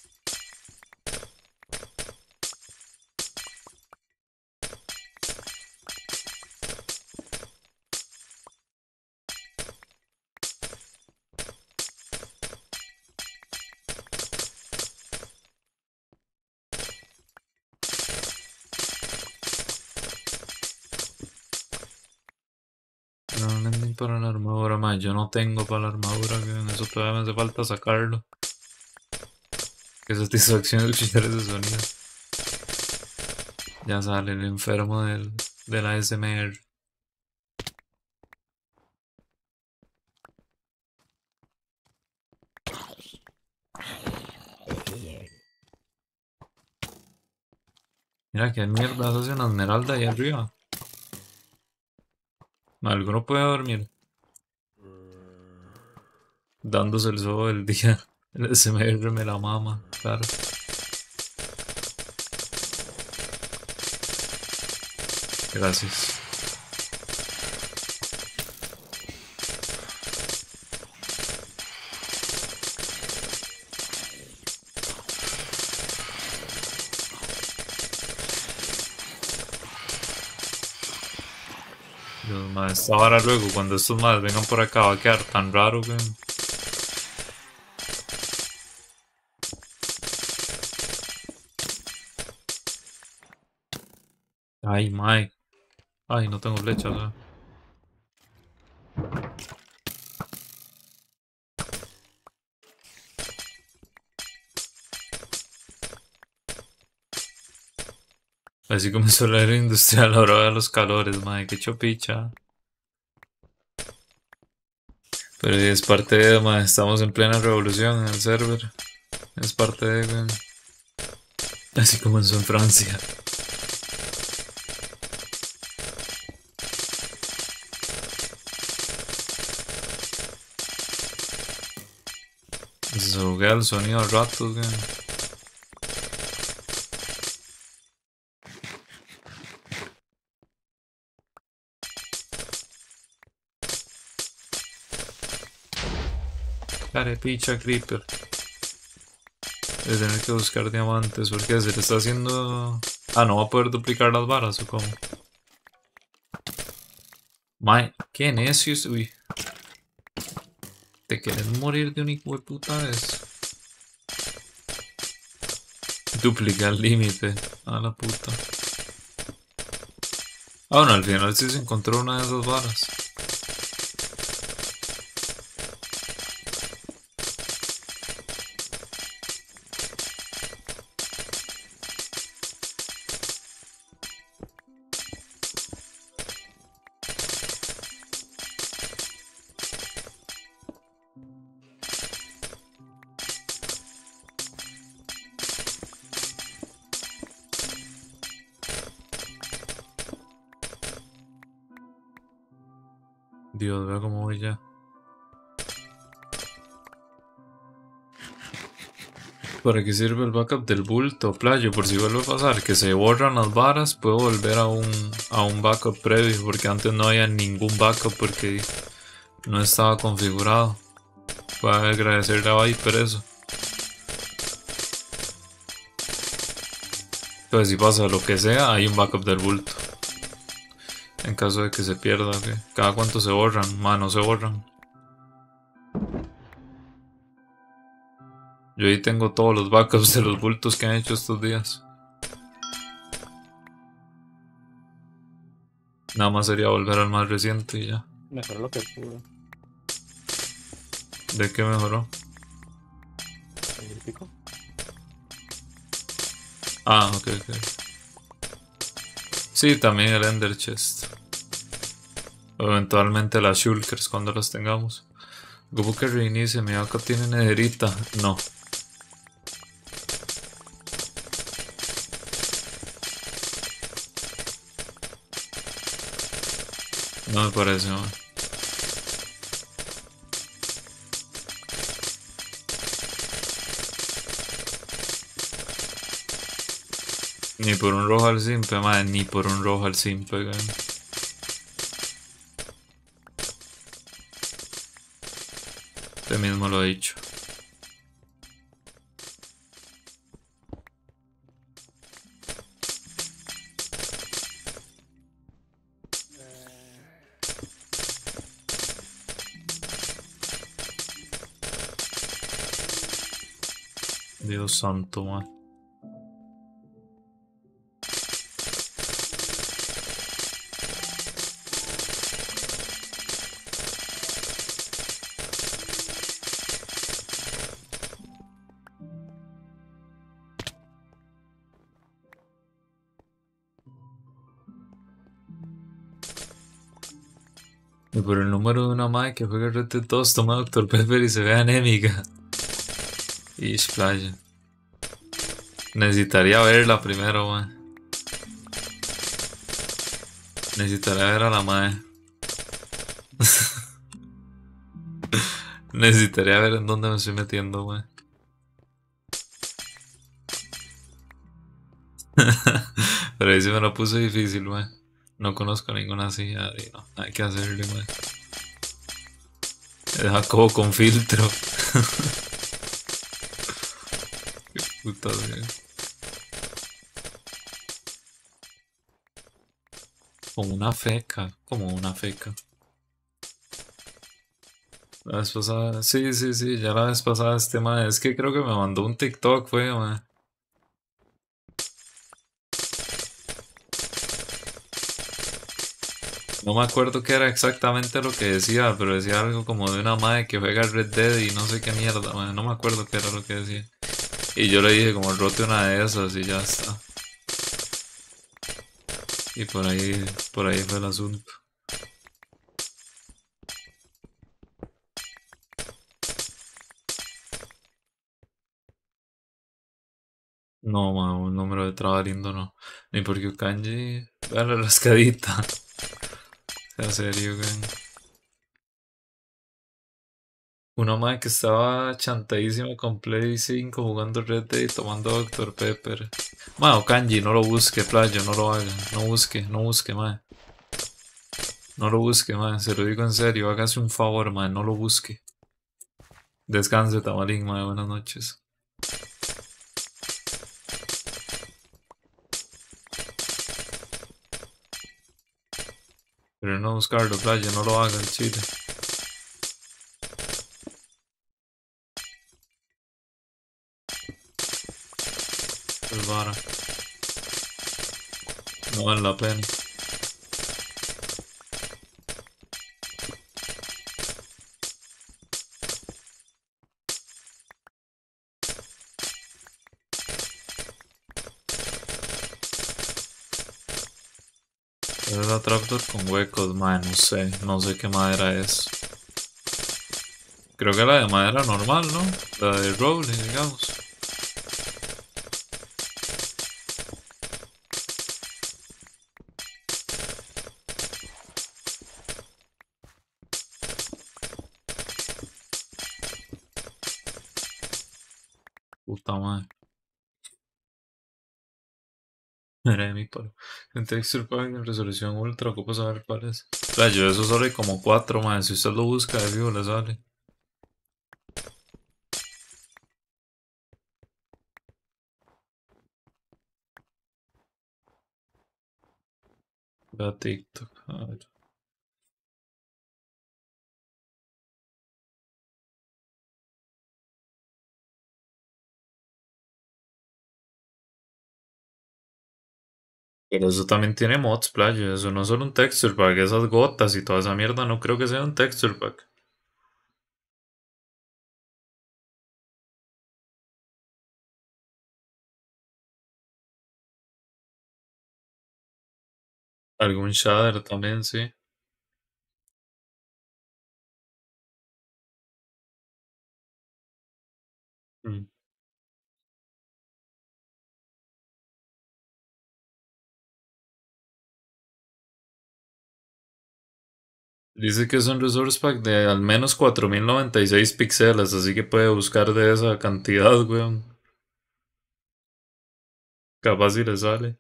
No, no para la armadura, man. Yo no tengo para la armadura, que eso todavía me hace falta sacarlo. Qué satisfacción escuchar ese sonido. Ya sale el enfermo de la SMR. Mira qué mierda hace una esmeralda ahí arriba. Alguno puede dormir dándose el sol del día. El SMR me la mama, claro. Gracias. Dios, ma, esta vara luego, cuando estos más vengan por acá, va a quedar tan raro, que. Ay, Mike. Ay, no tengo flechas, Así comenzó la era industrial ahora de los calores, madre, qué chopicha. Pero es parte de, madre, estamos en plena revolución en el server. Es parte de, güey. Así comenzó en Francia. Se buguea el sonido al rato, güey. Carepicha Creeper. De tener que buscar diamantes porque se le está haciendo. Ah, no va a poder duplicar las varas o cómo. Mae, qué necios. Uy. ¿Te querés morir de un hijo de puta vez? Duplica el límite. A la puta. Ah, bueno, al final sí se encontró una de esas varas. Dios, vea cómo voy ya. ¿Para qué sirve el backup del bulto, playo? Por si vuelve a pasar que se borran las varas, puedo volver a un backup previo, porque antes no había ningún backup porque no estaba configurado. Voy a agradecerle a Viper eso. Entonces si pasa lo que sea, hay un backup del bulto. En caso de que se pierda, ¿qué? ¿Cada cuánto se borran? No se borran. Yo ahí tengo todos los backups de los bultos que han hecho estos días. Nada más sería volver al más reciente y ya. Mejoró lo que pude. ¿De qué mejoró? ¿El pico? Ah, ok. Sí, también el Ender Chest. Eventualmente las Shulkers cuando las tengamos. ¿Cómo que reinicie? Mi backup tiene nederita. No. No me parece, man. Ni por un rojo al simple, madre, ni por un rojo al simple, güey. Usted mismo lo ha dicho. Dios santo, man. Y por el número de una madre que juega Red Dead 2, toma Dr. Pepper y se ve anémica. Ish, playa. Necesitaría verla primero, man. Necesitaría ver a la madre. Necesitaría ver en dónde me estoy metiendo, man. Pero ahí se me lo puso difícil, man. No conozco ninguna así, no, hay que hacerle, man. Deja como con filtro. Qué puta, man. Como una feca, como una feca. La vez pasada, sí, ya la vez pasada este man, es que creo que me mandó un TikTok, fue, man. No me acuerdo qué era exactamente lo que decía, pero decía algo como de una madre que juega Red Dead y no sé qué mierda, man. No me acuerdo qué era lo que decía. Y yo le dije como rote una de esas y ya está. Y por ahí fue el asunto. No, man, un número de traba lindo no. Ni porque kanji, vea la rascadita. Sea serio, güey. Una madre que estaba chantadísima con Play 5 jugando Red Dead y tomando Dr. Pepper. Mano, Kanji, no lo busque, playo, no lo haga. No busque, madre. No lo busque, madre, se lo digo en serio, hágase un favor, madre, no lo busque. Descanse, Tamalín, madre, buenas noches. Pero no buscarlo, playo, no lo haga, el chile. Es vara. No vale la pena. Es la trapdoor con huecos, man, no sé qué madera es. Creo que la de madera normal, ¿no? La de roble, digamos. Puta madre. Era de mi palo. En Texture Pack en resolución ultra, ocupo saber cuál es. Yo eso solo hay como 4, man. Si usted lo busca, de vivo le sale. Ve a TikTok. A ver. Pero eso también tiene mods, playa. Eso no es solo un texture pack. Esas gotas y toda esa mierda no creo que sea un texture pack. Algún shader también, sí. Mm. Dice que es un resource pack de al menos 4096 píxeles, así que puede buscar de esa cantidad, weón. Capaz si le sale.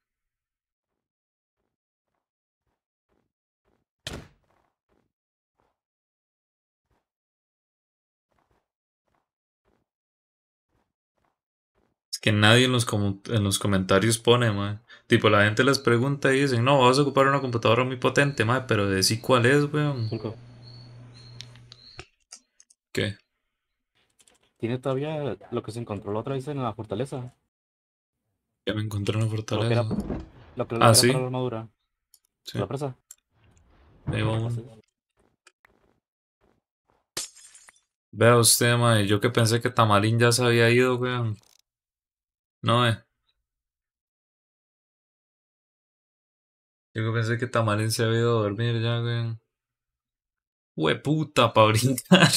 Es que nadie en los comentarios pone, mae. Tipo, la gente les pregunta y dicen, no, vas a ocupar una computadora muy potente, mae, pero decí cuál es, weón. 5. ¿Qué? ¿Tiene todavía lo que se encontró la otra vez en la fortaleza? Ya me encontré una Lo que fortaleza. era, lo Ah, que era para sí, la armadura. sí. ¿La presa? Ahí va Así. uno. Vea usted, mae, yo que pensé que Tamalín ya se había ido, weón. No, yo que pensé que Tamalín se había ido a dormir ya, weón. Hueputa, pa' brincar.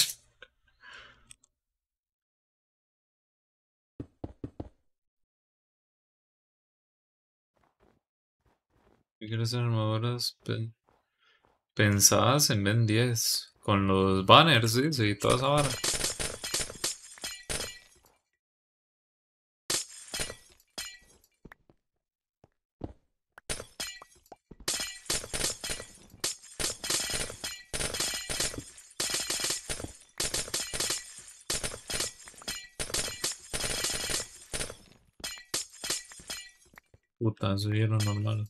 ¿Qué quieres hacer armaduras pensadas en Ben 10? Con los banners, sí, sí, toda esa vara. Puta, eso ya era normal.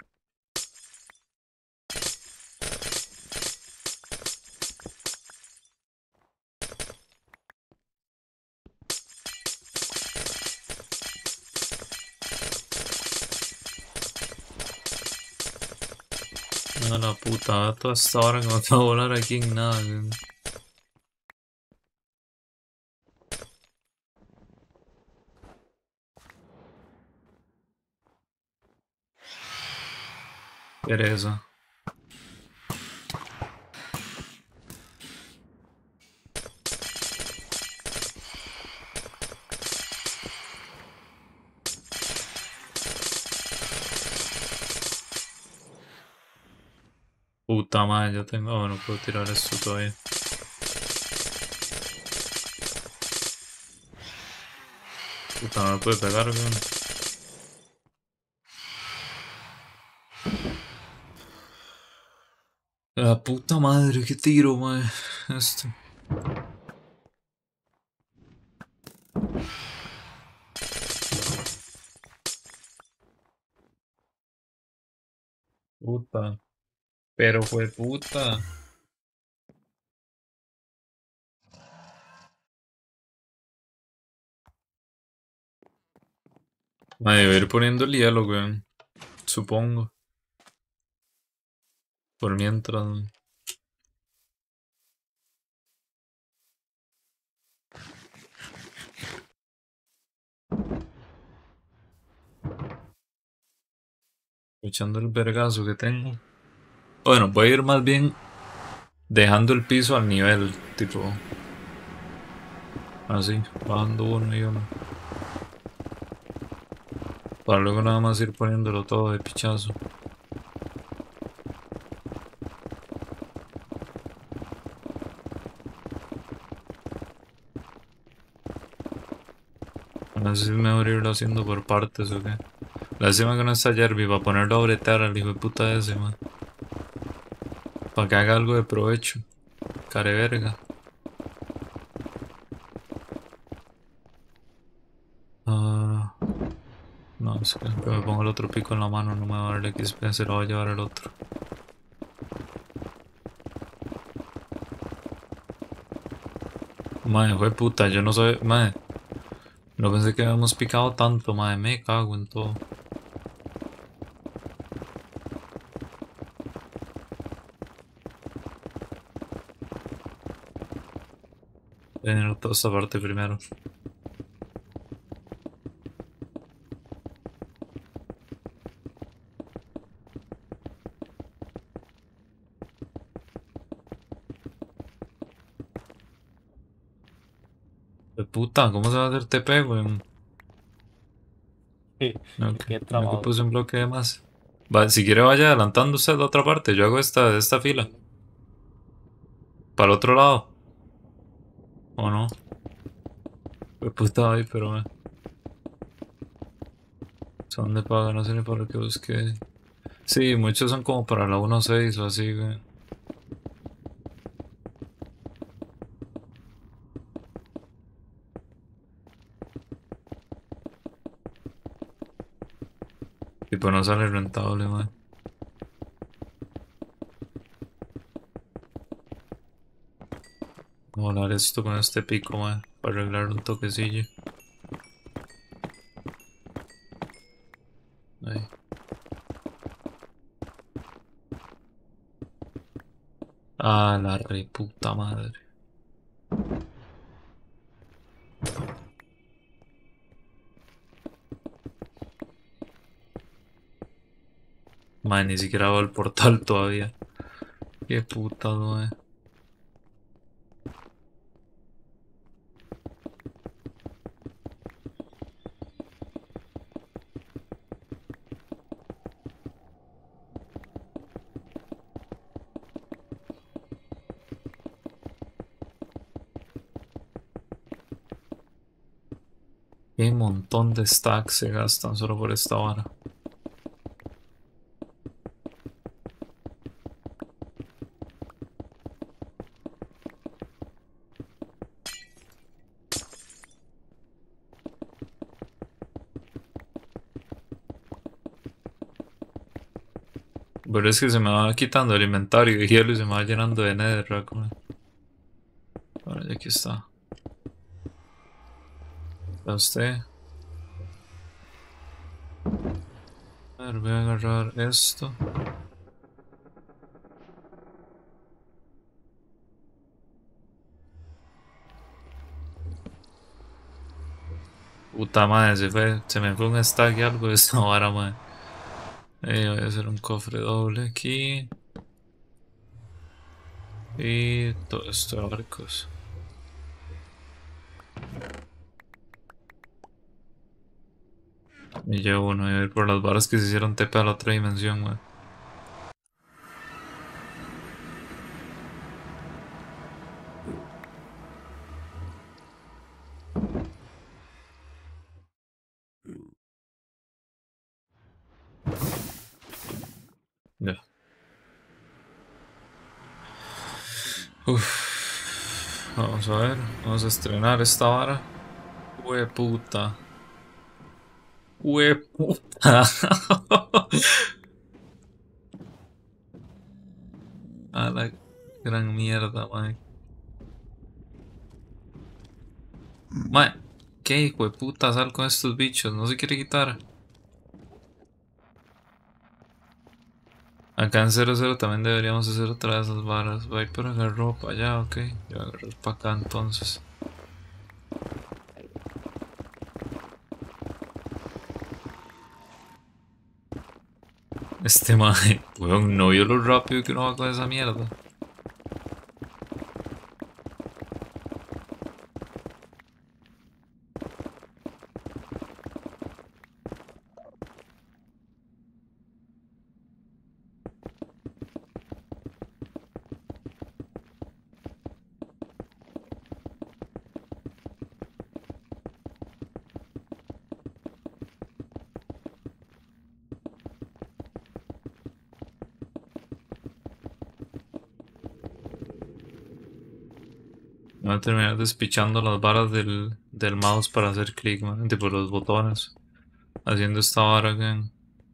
No, la puta, toda esta hora que me acabo de volar aquí en nada, weón. Pereza. Puta madre, ya tengo. Oh, no puedo tirar esto todavía. Puta, no me puede pegar, weón. La puta madre, qué tiro, madre. Esto. Puta. Pero fue puta. Madre, debe ir poniendo el hielo, weón. Supongo. Por mientras. Echando el vergazo que tengo. Bueno, voy a ir más bien dejando el piso al nivel. Tipo. Así. Bajando uno y uno. Para luego nada más ir poniéndolo todo de pichazo. no sé si es mejor irlo haciendo por partes o qué. Lástima que no está Jerby para ponerlo a bretear al hijo de puta ese, man. Para que haga algo de provecho. Care verga. Ah, no, es que me pongo el otro pico en la mano, no me va a dar el XP, se lo va a llevar el otro. Madre, fue puta, yo no sé, madre. No pensé que habíamos picado tanto, madre, me cago en todo. En toda esta parte primero. De puta, ¿cómo se va a hacer TP, güey? Qué No que trabajo. puse un bloque de más. Va, si quiere vaya adelantando usted la otra parte, yo hago esta fila. Para el otro lado. ¿O no? De puta ahí, pero son de paga, no sé ni para lo que busqué. Sí, muchos son como para la 1.6 o así, güey. Tipo, no sale rentable, man. Voy a volar esto con este pico, man. Para arreglar un toquecillo. Ahí. Ah, la re puta madre. Man, ni siquiera va al portal todavía. Qué puta, man. Qué montón de stacks se gastan solo por esta vara. Pero es que se me va quitando el inventario de hielo y se me va llenando de netherrack, man. Ahora ya aquí está. ¿Está usted? A ver, voy a agarrar esto. Puta madre, se me fue un stack y algo de esta vara, madre. Voy a hacer un cofre doble aquí. Y todo esto de barcos. Y llevo uno, voy a ir por las varas que se hicieron TP a la otra dimensión, madre. Ya. Uf. Vamos a ver, vamos a estrenar esta vara. Puta. Puta. A la gran mierda, man. Man, ¿qué hijo de puta sal con estos bichos? No se quiere quitar. Acá en 00 también deberíamos hacer otra de esas varas. Voy por agarrar para allá, ok. Yo agarro para acá entonces. Este mae, weón, no vio lo rápido que uno va con esa mierda. Voy a terminar despichando las varas del mouse para hacer clic, man. Tipo los botones. Haciendo esta vara again.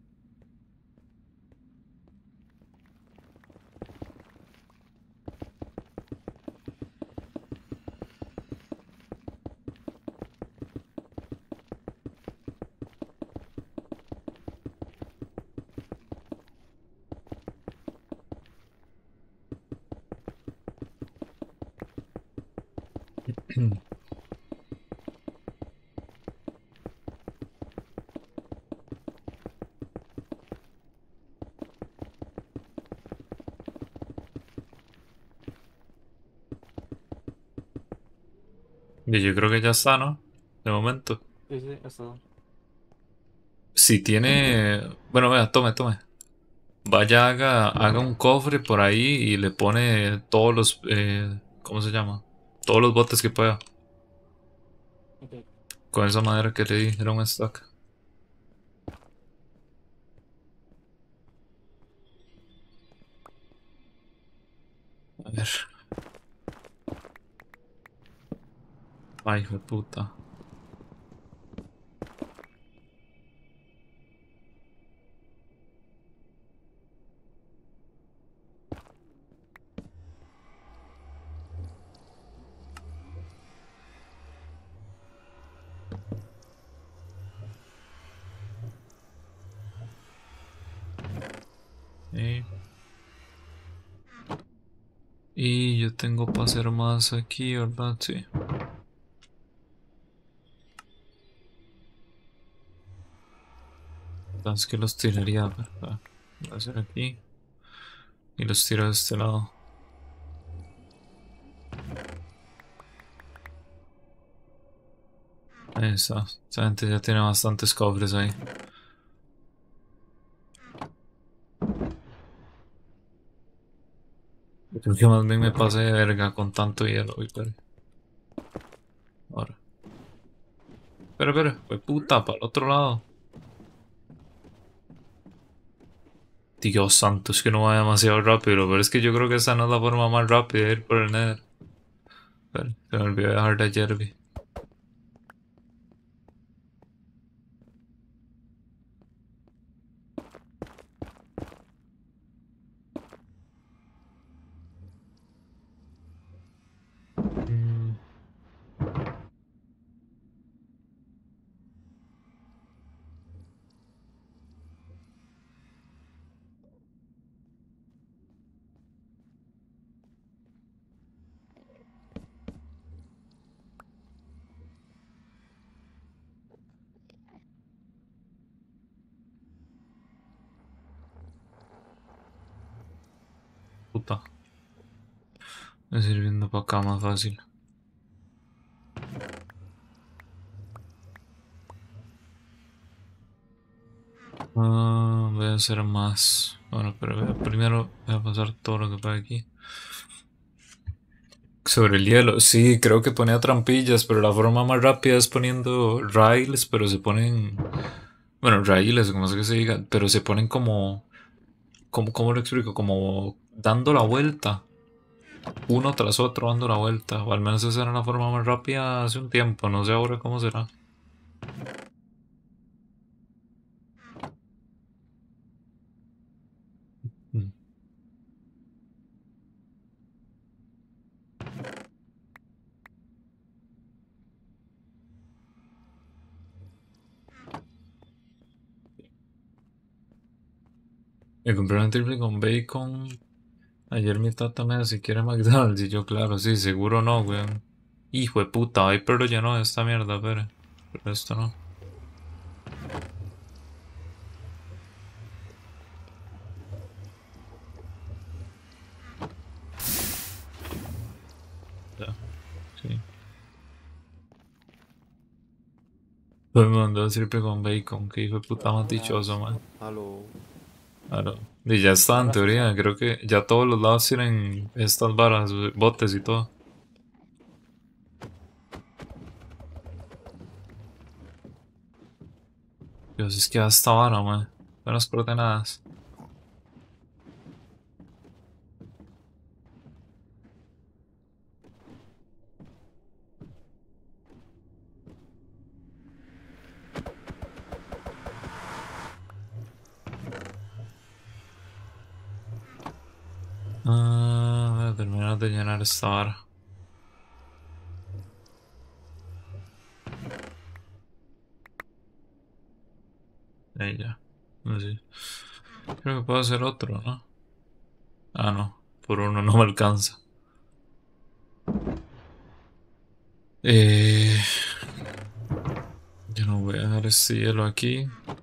Y yo creo que ya está, ¿no? De momento. Sí, sí, eso. Si tiene... Bueno, vea, tome. Vaya, haga un cofre por ahí y le pone todos los... ¿cómo se llama? Todos los botes que pueda. Ok. Con esa madera que le di, era un stack. A ver. Ay, hijo de puta. Eh, Y yo tengo para hacer más aquí, ¿verdad? Sí. Entonces que los tiraría, ¿verdad? Voy a hacer aquí. Y los tiro de este lado. Ahí está. Esa gente ya tiene bastantes cofres ahí. Yo creo que más bien me pase de verga con tanto hielo. Uy, pero... Ahora. Espera, fue puta, para el otro lado. Dios santo, es que no va demasiado rápido, pero es que yo creo que esa no es la forma más rápida de ir por el Nether. Espera, se me olvidó dejar de Jerby. Mm, puta, es ir viendo para acá más fácil. Voy a hacer más. Bueno, pero primero voy a pasar todo lo que pueda aquí. Sobre el hielo, sí, creo que ponía trampillas, pero la forma más rápida es poniendo rails, pero se ponen, bueno, raíles, como sé que se diga, pero se ponen ¿cómo lo explico? Como dando la vuelta, uno tras otro dando la vuelta, o al menos esa era la forma más rápida hace un tiempo, no sé ahora cómo será. Mm. Me compré una triple con bacon. Ayer mi tata me decía si quiere McDonald's y yo, claro, sí, seguro no, weón. Hijo de puta, ay, pero ya no esta mierda, pero esto no. Ya, sí. Todo el mundo triple con bacon, que hijo de puta más dichoso, man. Aló. Claro. Y ya está, en teoría, creo que ya todos los lados tienen estas varas, botes y todo. Dios, es que hasta vara, man. Buenas coordenadas. Voy a terminar de llenar esta vara. Ahí ya. Así. Creo que puedo hacer otro, ¿no? Ah, no. Por uno no me alcanza. Yo no voy a dejar este hielo aquí.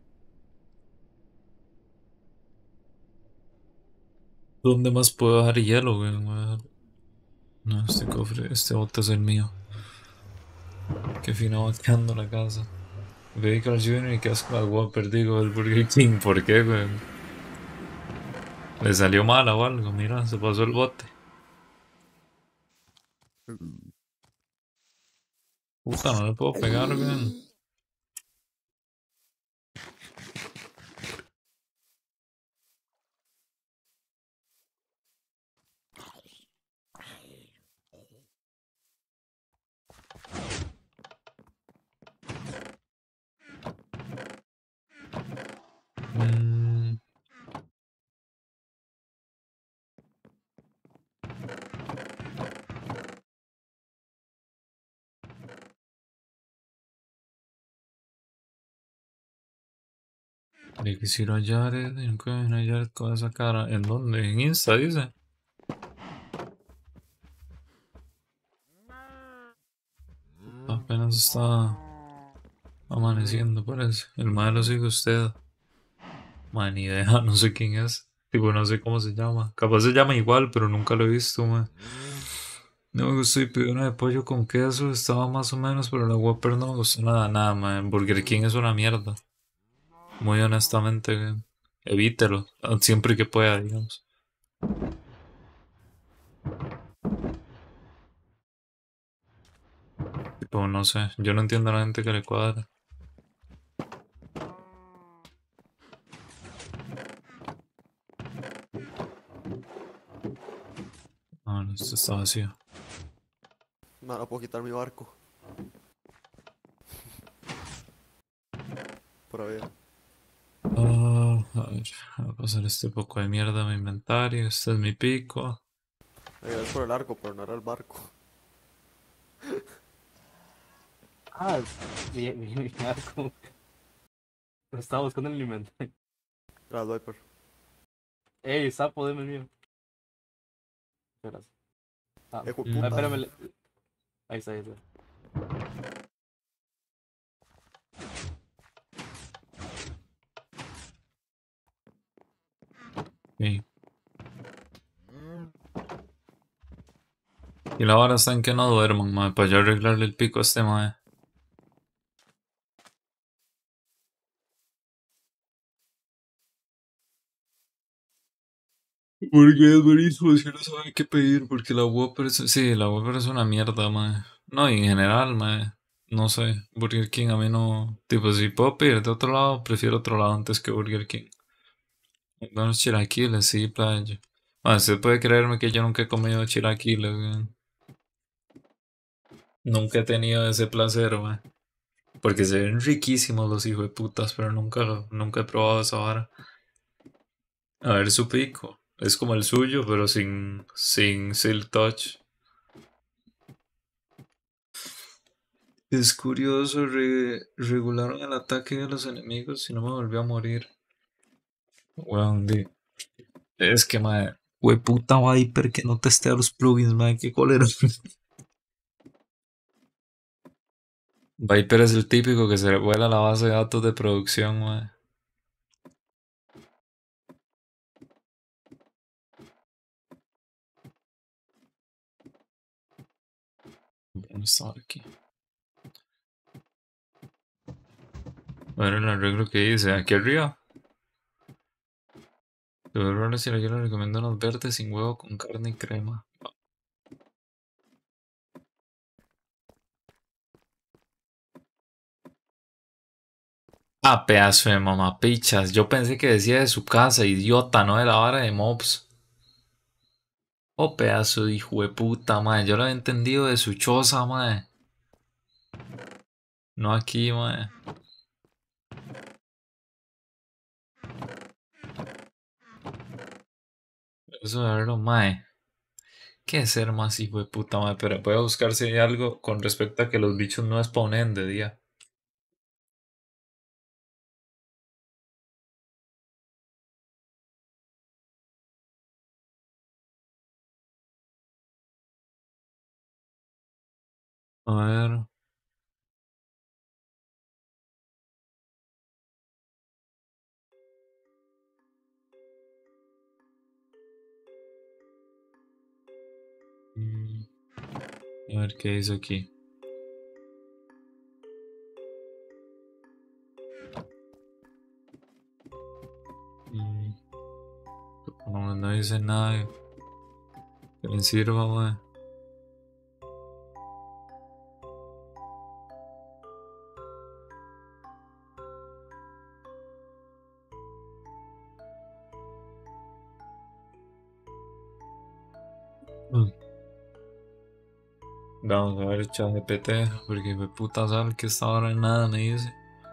¿Dónde más puedo dejar hielo, güey? Voy a dejar- No, este cofre, este bote es el mío. Qué fino va quedando la casa. Ve Carl Jr. y qué asco la Whopper, digo, el Burger King. ¿Por qué, güey? Le salió mala o algo, mira, se pasó el bote. Puta, no le puedo pegar, güey. Mm, Le quisiera hallar, ¿en qué hallar toda esa cara? ¿En dónde? ¿En Insta, dice? Apenas está amaneciendo, parece. El mal lo sigue usted. Man, ni idea, no sé quién es. Tipo, no sé cómo se llama. Capaz se llama igual, pero nunca lo he visto, man. No me gustó y pedí una de pollo con queso. Estaba más o menos, pero la Whopper no me gustó nada, nada, man. Burger King es una mierda. Muy honestamente, evítelo. Siempre que pueda, digamos. Tipo, no sé. Yo no entiendo a la gente que le cuadra. Ah, no, esto está vacío. No, no puedo quitar mi barco. Por ahí. A ver, voy a pasar este poco de mierda a mi inventario. Este es mi pico. Ahí es por el arco, pero no era el barco. Ah, mi arco. Lo estaba buscando en el inventario. Era el Viper. Ey, sapo, deme el mío. Gracias. Ah, Mm. Puta. espérame. Ahí está, ahí está. Ok. Y la vara está en que no duerman, mae, para yo arreglarle el pico a este mae. Porque es buenísimo si no sabe qué pedir, porque la Whopper es, sí, la Whopper es una mierda, mae. No, y en general, mae. No sé, Burger King a mí no. Tipo, si puedo pedir de otro lado, prefiero otro lado antes que Burger King. Unos chilaquiles, sí, playa. Mae, usted puede creerme que yo nunca he comido chilaquiles, weón. Nunca he tenido ese placer, mae. Porque se ven riquísimos los hijos de putas, pero nunca he probado esa vara. A ver su pico. Es como el suyo, pero sin Silk Touch. Es curioso, regularon el ataque de los enemigos y no me volvió a morir. Weón, es que, madre, puta Viper que no testea los plugins, madre, qué cólera. Viper es el típico que se le vuela la base de datos de producción, madre. ¿Dónde estaba aquí? A ver el arreglo que dice, aquí arriba. De verdad, si yo le recomiendo unos verdes sin huevo con carne y crema. Ah, pedazo de mamapichas. Yo pensé que decía de su casa, idiota, no de la vara de mobs. Oh, pedazo de hijo de puta, mae. Yo lo había entendido de su choza, mae. No aquí, mae. Eso de verlo, mae. ¿Qué ser más hijo de puta, mae? Pero voy a buscar si hay algo con respecto a que los bichos no spawnen de día. A ver. mm, A ver qué dice aquí. Mm, no dice nada que le sirva, mae. Mm, Vamos a ver ChatGPT, porque me puta sabe que esta hora nada me dice.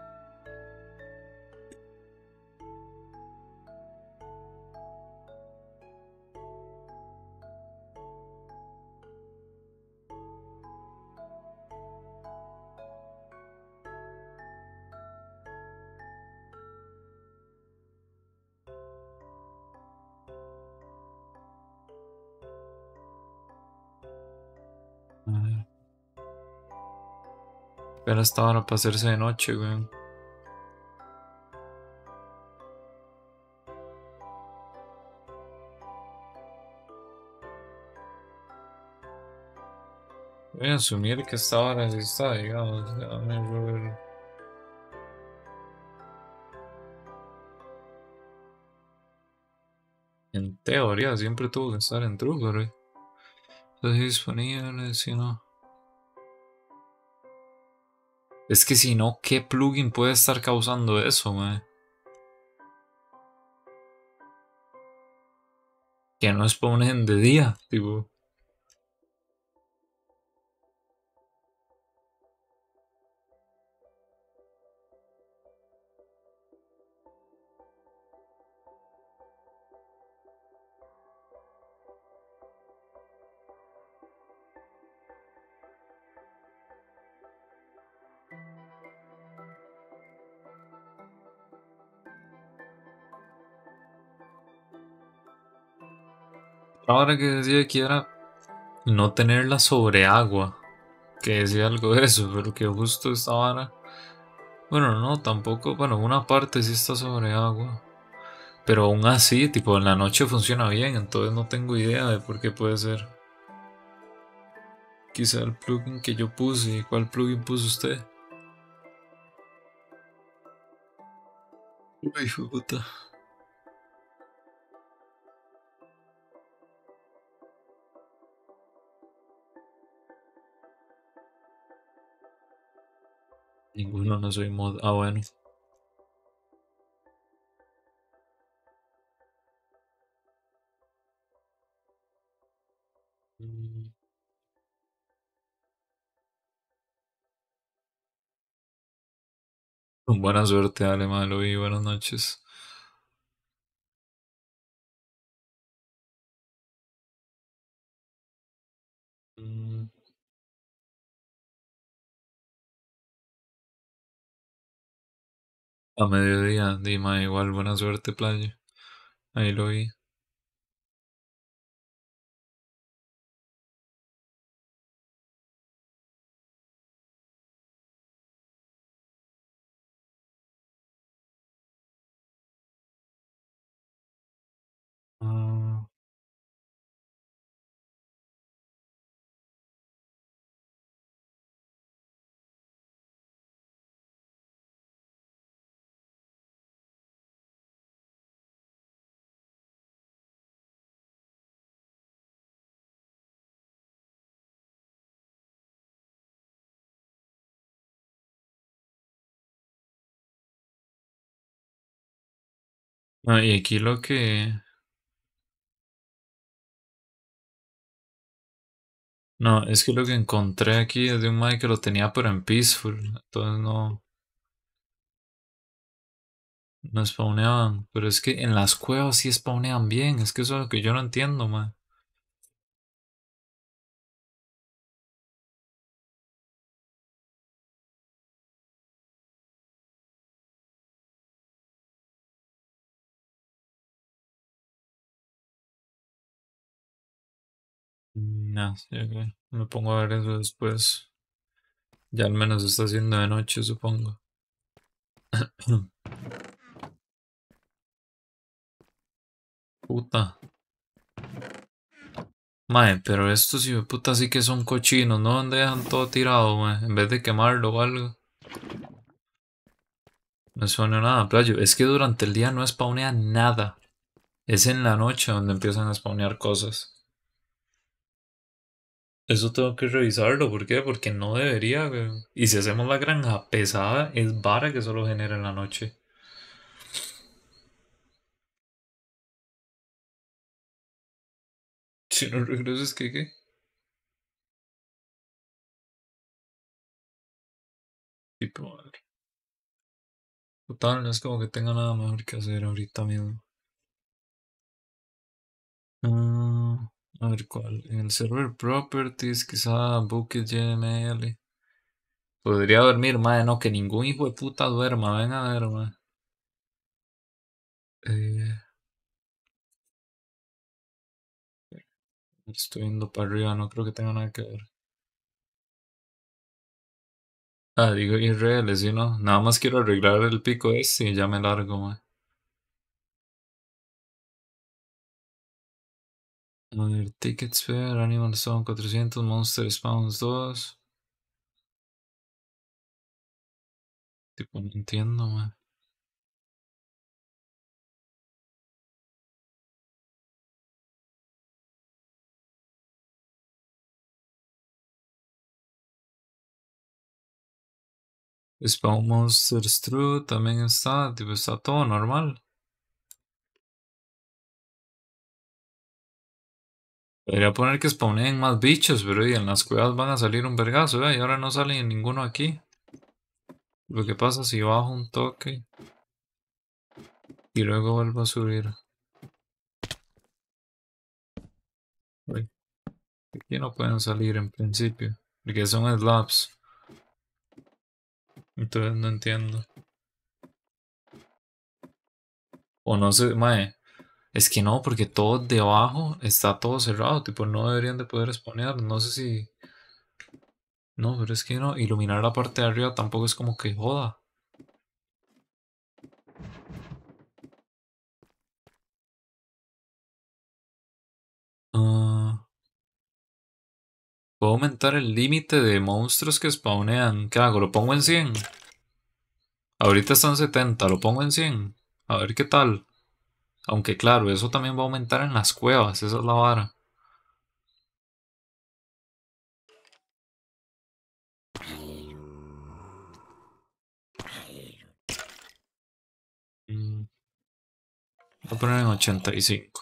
A ver. Pero esta hora para hacerse de noche, weón. Voy a asumir que esta hora sí está, digamos. Déjame ver. En teoría siempre tuvo que estar en true, pero está disponible, si no. Es que si no, ¿qué plugin puede estar causando eso, mae? Que no spawnen de día, tipo. Ahora que decía que era no tenerla sobre agua, que decía algo de eso, pero que justo esta vara. Bueno, no, tampoco. Bueno, una parte sí está sobre agua. Pero aún así, tipo, en la noche funciona bien, entonces no tengo idea de por qué puede ser. Quizá el plugin que yo puse. ¿Cuál plugin puso usted? Ay, hijo de puta. Ninguno, no soy mod. Ah, bueno. Mm, Buena suerte, Ale, malo y buenas noches. Mm, A mediodía, Dima, igual, buena suerte, playa. Ahí lo vi. Ah, y aquí lo que. No, es que lo que encontré aquí es de un Mike que lo tenía pero en Peaceful. Entonces no. No spawneaban. Pero es que en las cuevas sí spawnean bien. Es que eso es lo que yo no entiendo, man. No, sí, ok. Me pongo a ver eso después. Ya al menos está haciendo de noche, supongo. Puta. Mae, pero estos puta sí que son cochinos, ¿no? Donde dejan todo tirado, mae. En vez de quemarlo o algo. No suena nada, playo. Es que durante el día no spawnea nada. Es en la noche donde empiezan a spawnear cosas. Eso tengo que revisarlo. ¿Por qué? Porque no debería, güey. Y si hacemos la granja pesada, es vara que solo genera en la noche. Si no regresas, ¿qué? Tipo, a ver. Total, no es como que tenga nada mejor que hacer ahorita mismo. Ah, a ver cuál. En el server properties, quizá Bucket.yml. Podría dormir, madre, no, que ningún hijo de puta duerma. Ven a ver, madre. Eh, Estoy viendo para arriba, no creo que tenga nada que ver. Ah, digo IRL, si no. Nada más quiero arreglar el pico este y ya me largo, madre. A ver, Tickets Fair, Animal Zone 400, Monster Spawns 2. Tipo, no entiendo, madre. Spawn Monsters True también está, tipo, está todo normal. Podría poner que spawneen más bichos, pero y en las cuevas van a salir un vergazo, y ahora no sale ninguno aquí. Lo que pasa si bajo un toque y luego vuelvo a subir. Uy, aquí no pueden salir en principio, porque son slabs. Entonces no entiendo. O no sé, mae. Es que no, porque todo debajo está todo cerrado, tipo, no deberían de poder spawnear. No sé si. No, pero es que no, iluminar la parte de arriba tampoco es como que joda. Ah, puedo aumentar el límite de monstruos que spawnean. ¿Qué hago? ¿Lo pongo en 100? Ahorita están 70, lo pongo en 100. A ver qué tal. Aunque claro, eso también va a aumentar en las cuevas, esa es la vara. Mm, Voy a poner en 85.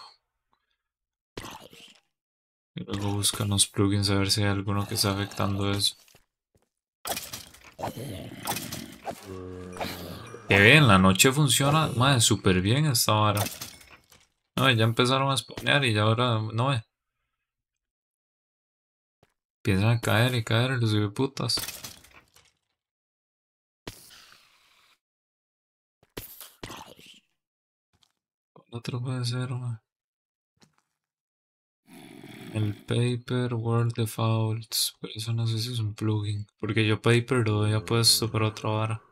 Y luego buscan los plugins a ver si hay alguno que está afectando eso. Que ve, en la noche funciona, madre, súper bien esta vara. No, ya empezaron a spawnear y ya ahora, no, empiezan a caer y caer los putas. Otro puede ser, mae. El Paper World Defaults, pero eso no sé si es un plugin. Porque yo Paper lo había puesto para otra vara.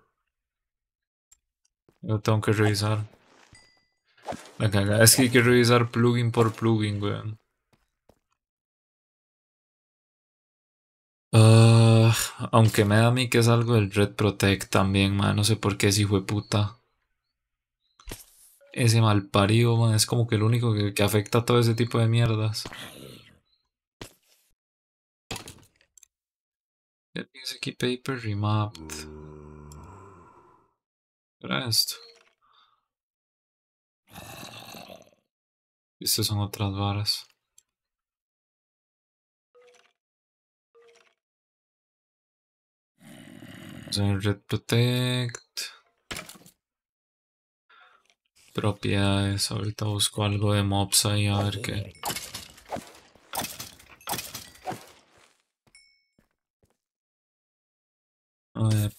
Lo tengo que revisar. La cagada es que hay que revisar plugin por plugin, weón. Ah, aunque me da a mí que es algo del Red Protect también, man. No sé por qué ese hijo de puta. Ese malparido, man. Es como que el único que afecta a todo ese tipo de mierdas. Ya dice aquí Paper Remapped. ¿Qué era esto? Estas son otras varas. Vamos a ver Red Protect. Propiedades. Ahorita busco algo de mobs ahí a ver qué. A ver.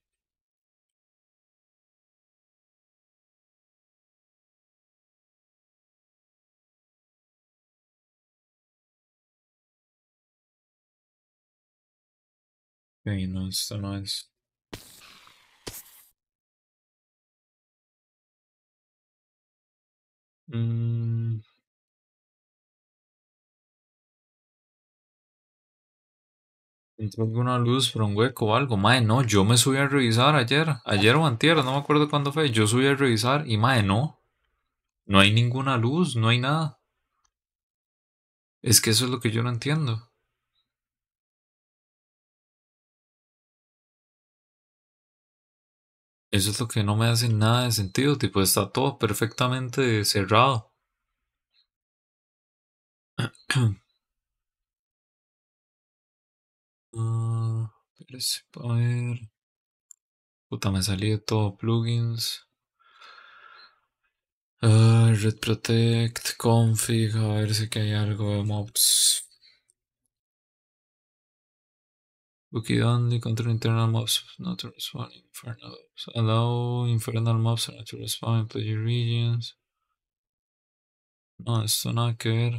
Ok, no, esto no es. Mm, ¿entró alguna luz por un hueco o algo? Mae, no, yo me subí a revisar ayer. Ayer o antier, no me acuerdo cuándo fue. Yo subí a revisar y mae, no. No hay ninguna luz, no hay nada. Es que eso es lo que yo no entiendo. Eso es lo que no me hace nada de sentido. Tipo, está todo perfectamente cerrado. Espérese, a ver. Puta, me salí de todo. Plugins. Red Protect, config, a ver si que hay algo de mobs. Cookie only, control internal mobs not to respond infernal. Allow infernal mobs not to respond in player regions. No, esto nada que ver.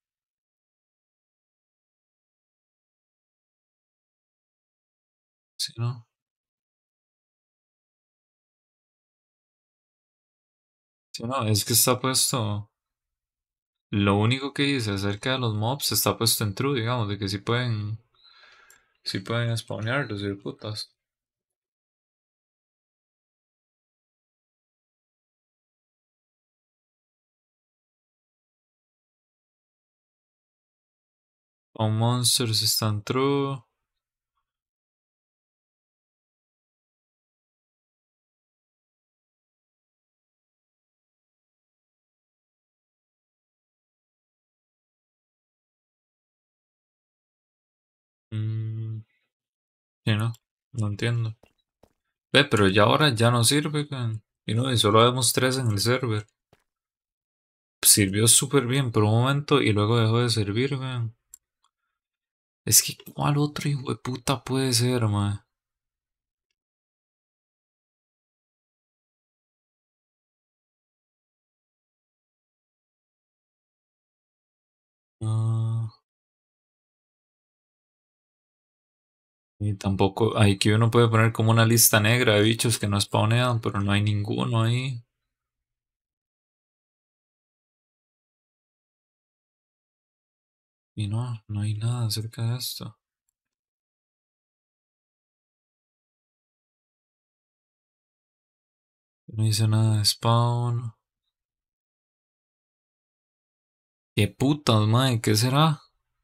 Si no. Si no, es que está puesto. Lo único que dice acerca de los mobs está puesto en true, digamos, de que sí pueden spawnearlos y putas. Spawn monsters están true. Sí, no, no entiendo. Ve, pero ya ahora ya no sirve, weón. Y no, y solo vemos 3 en el server. Sirvió súper bien por un momento y luego dejó de servir, weón. Es que, ¿cuál otro hijo de puta puede ser, man? Ah, y tampoco, aquí uno puede poner como una lista negra de bichos que no spawnean, pero no hay ninguno ahí. Y no, no hay nada acerca de esto. No dice nada de spawn. ¿Qué putas, man? ¿Qué será?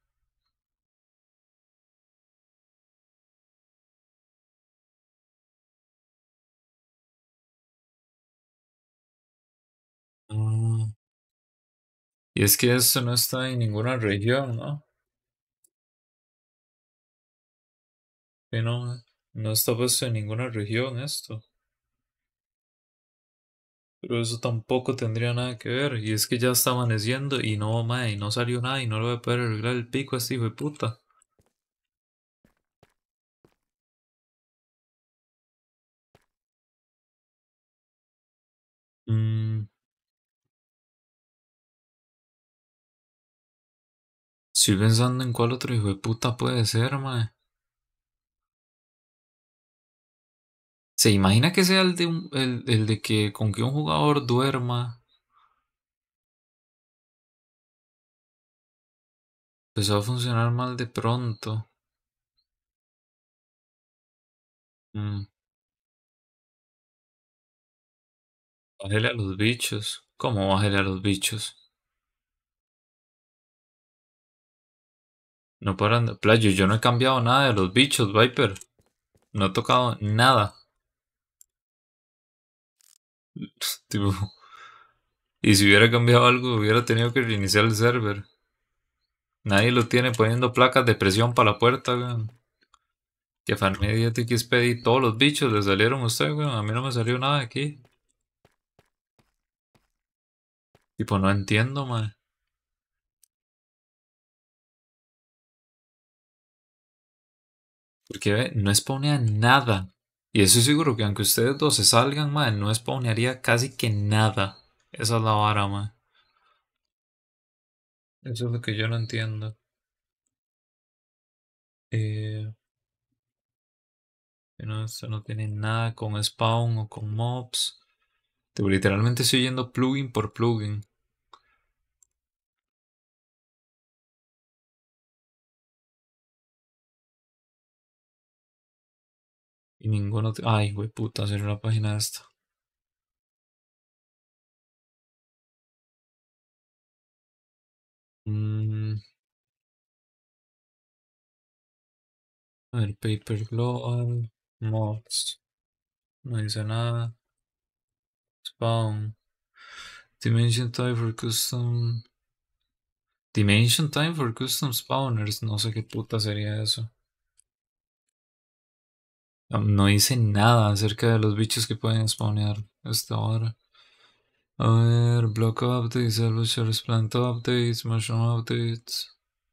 Ah, y es que esto no está en ninguna región, ¿no? Que no, no está puesto en ninguna región esto. Pero eso tampoco tendría nada que ver. Y es que ya está amaneciendo y no, mae, y no salió nada y no lo voy a poder arreglar el pico a este hijo de puta. Mm, estoy pensando en cuál otro hijo de puta puede ser, mae. ¿Se imagina que sea el de, el de que con que un jugador duerma? Empezó a funcionar mal de pronto. Mm, bájele a los bichos. ¿Cómo bájele a los bichos? No paran de... Playo, yo no he cambiado nada de los bichos, Viper. No he tocado nada. Tipo, y si hubiera cambiado algo, hubiera tenido que reiniciar el server. Nadie lo tiene poniendo placas de presión para la puerta, weón. Que farmé 10 XP y todos los bichos le salieron a usted, weón. A mí no me salió nada aquí. Tipo, no entiendo, mae. Porque ve, no spawnea nada. Y eso seguro que aunque ustedes dos se salgan, mae, no spawnearía casi que nada. Esa es la vara, mae. Eso es lo que yo no entiendo. Eh, no, esto no tiene nada con spawn o con mobs. Tipo, literalmente estoy yendo plugin por plugin. Y ninguno. Ay, güey, puta, salió la página esta. Mm, a ver, Paper Global. Mobs. No dice nada. Spawn. Dimension Type for Custom. Dimension Time for Custom Spawners. No sé qué puta sería eso. No dice nada acerca de los bichos que pueden spawnear esta hora. A ver, Block Updates, Evolutionary Plant Updates, Mushroom Updates,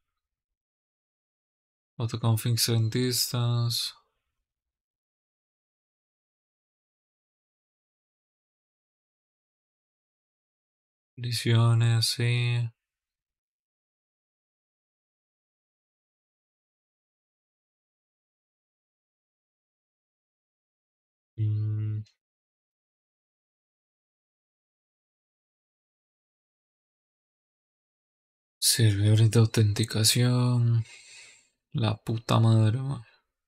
Autoconfig en Distance, ediciones, sí. Mm, servidores de autenticación. La puta madre, man.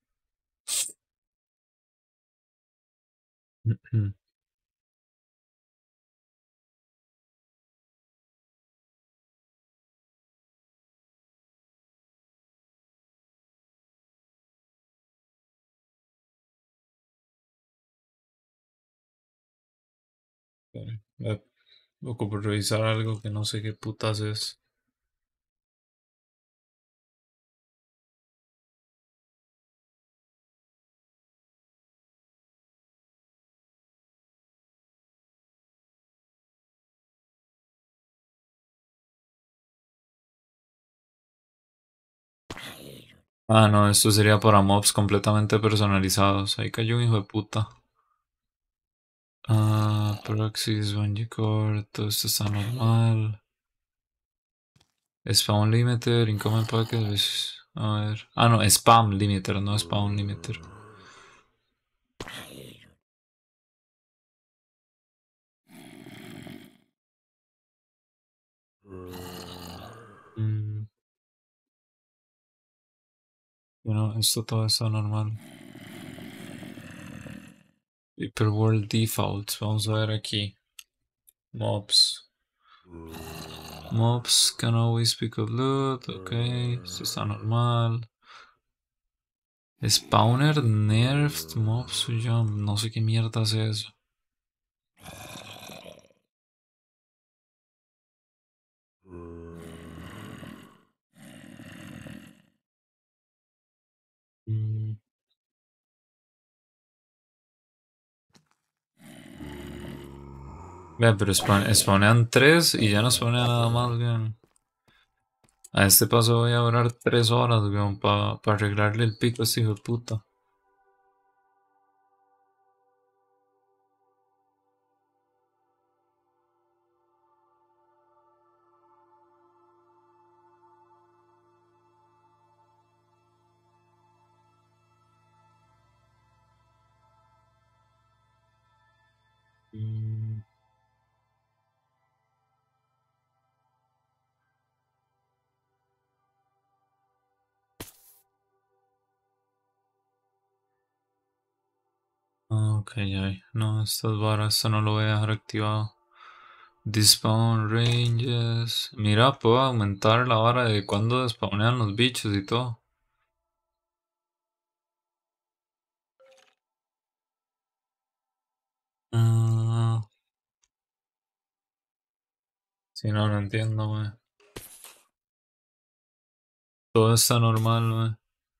Eh, Ocupo revisar algo que no sé qué putas es. Ah, no, esto sería para mobs completamente personalizados. Ahí cayó un hijo de puta. Ah, Proxies, Bandicoot, todo esto está normal. Spawn limiter, incoming package. A ver. Ah, no, spam limiter, no spawn limiter. Mm, bueno, esto todo está normal. Hyperworld defaults, vamos a ver aquí. Mobs. Mobs can always pick up loot, ok, esto está normal. Spawner nerfed, mobs jump, no sé qué mierda es eso. Mm, Vea, pero spawnean 3 y ya no spawnea nada más, weón. A este paso voy a durar 3 horas, weón, para arreglarle el pico a este hijo de puta. Mm, ok, ya vi. No, estas varas, esto no lo voy a dejar activado. Despawn ranges. Mira, puedo aumentar la vara de cuando despawnean los bichos y todo. Ah, si no, no entiendo, wey. Todo está normal, wey.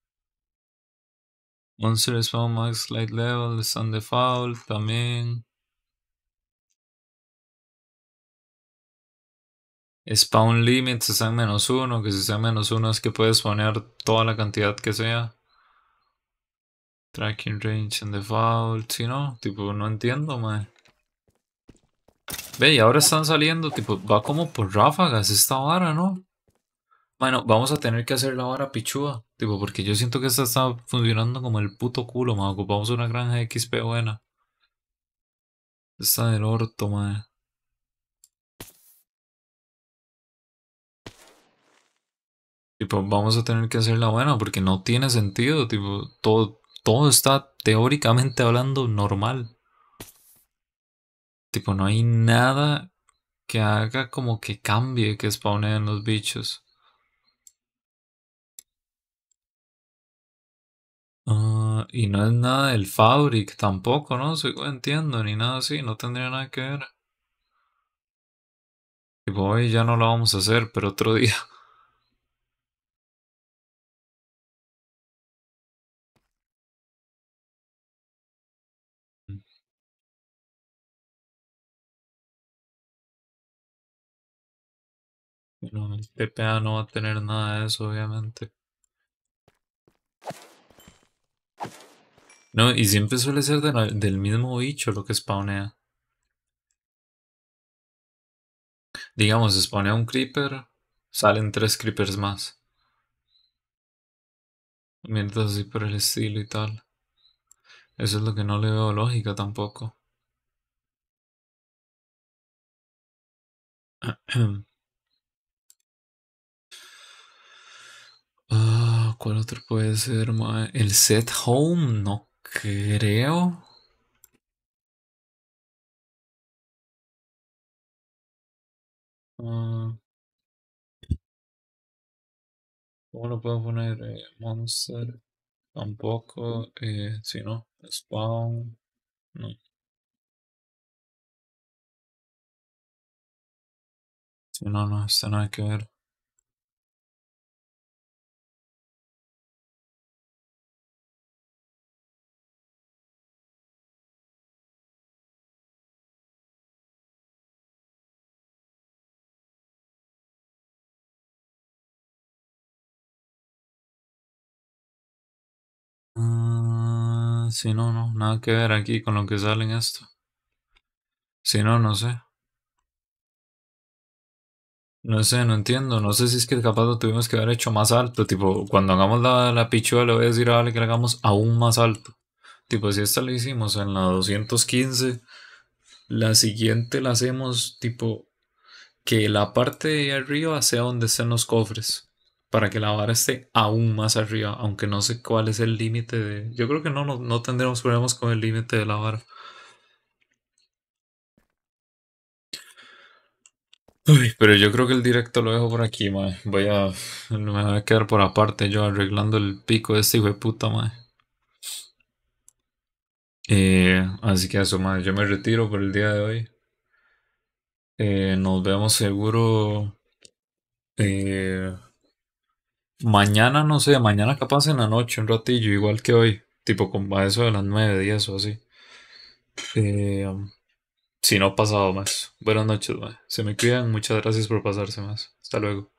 Monster spawn max light level, stand default también. Spawn limits está en -1, que si está en -1 es que puedes poner toda la cantidad que sea. Tracking range and default, si no, tipo, no entiendo, mae. Ve, y ahora están saliendo, tipo, va como por ráfagas esta vara, ¿no? Bueno, vamos a tener que hacer la vara pichúa, tipo, porque yo siento que esta está funcionando como el puto culo, mae. Ocupamos una granja XP buena. Está del orto, mae. Tipo, vamos a tener que hacerla buena porque no tiene sentido, tipo, todo está teóricamente hablando normal. Tipo, no hay nada que haga como que cambie, que spawneen los bichos. Y no es nada del Fabric tampoco, ¿no? Según entiendo, ni nada así, no tendría nada que ver. Tipo, hoy ya no lo vamos a hacer, pero otro día. No, el TPA no va a tener nada de eso, obviamente. No, y siempre suele ser del mismo bicho lo que spawnea. Digamos, spawnea un creeper, salen 3 creepers más. Mientras así por el estilo y tal. Eso es lo que no le veo lógica tampoco. ¿Cuál otro puede ser, mae? El set home, no creo. Ah, ¿Cómo lo puedo poner? Monster, tampoco. Si no, spawn, no. Si no, no, este no hay que ver. Si no, no, nada que ver aquí con lo que sale en esto. Si no, no sé. No sé, no entiendo. No sé si es que capaz lo tuvimos que haber hecho más alto. Tipo, cuando hagamos la pichua, le voy a decir a Ale que la hagamos aún más alto. Tipo, si esta la hicimos en la 215, la siguiente la hacemos tipo que la parte de arriba sea donde estén los cofres. Para que la vara esté aún más arriba. Aunque no sé cuál es el límite de. Yo creo que no tendremos problemas con el límite de la vara. Uy, pero yo creo que el directo lo dejo por aquí, mae. Me voy a quedar por aparte yo arreglando el pico de este hijo de puta, mae. Así que eso, mae. Yo me retiro por el día de hoy. Nos vemos seguro. eh, Mañana, no sé, mañana capaz en la noche, un ratillo, igual que hoy. Tipo con a eso de las 9, 10 o así. Eh, si no pasado más. Buenas noches, mae. Se me cuidan. Muchas gracias por pasarse más. Hasta luego.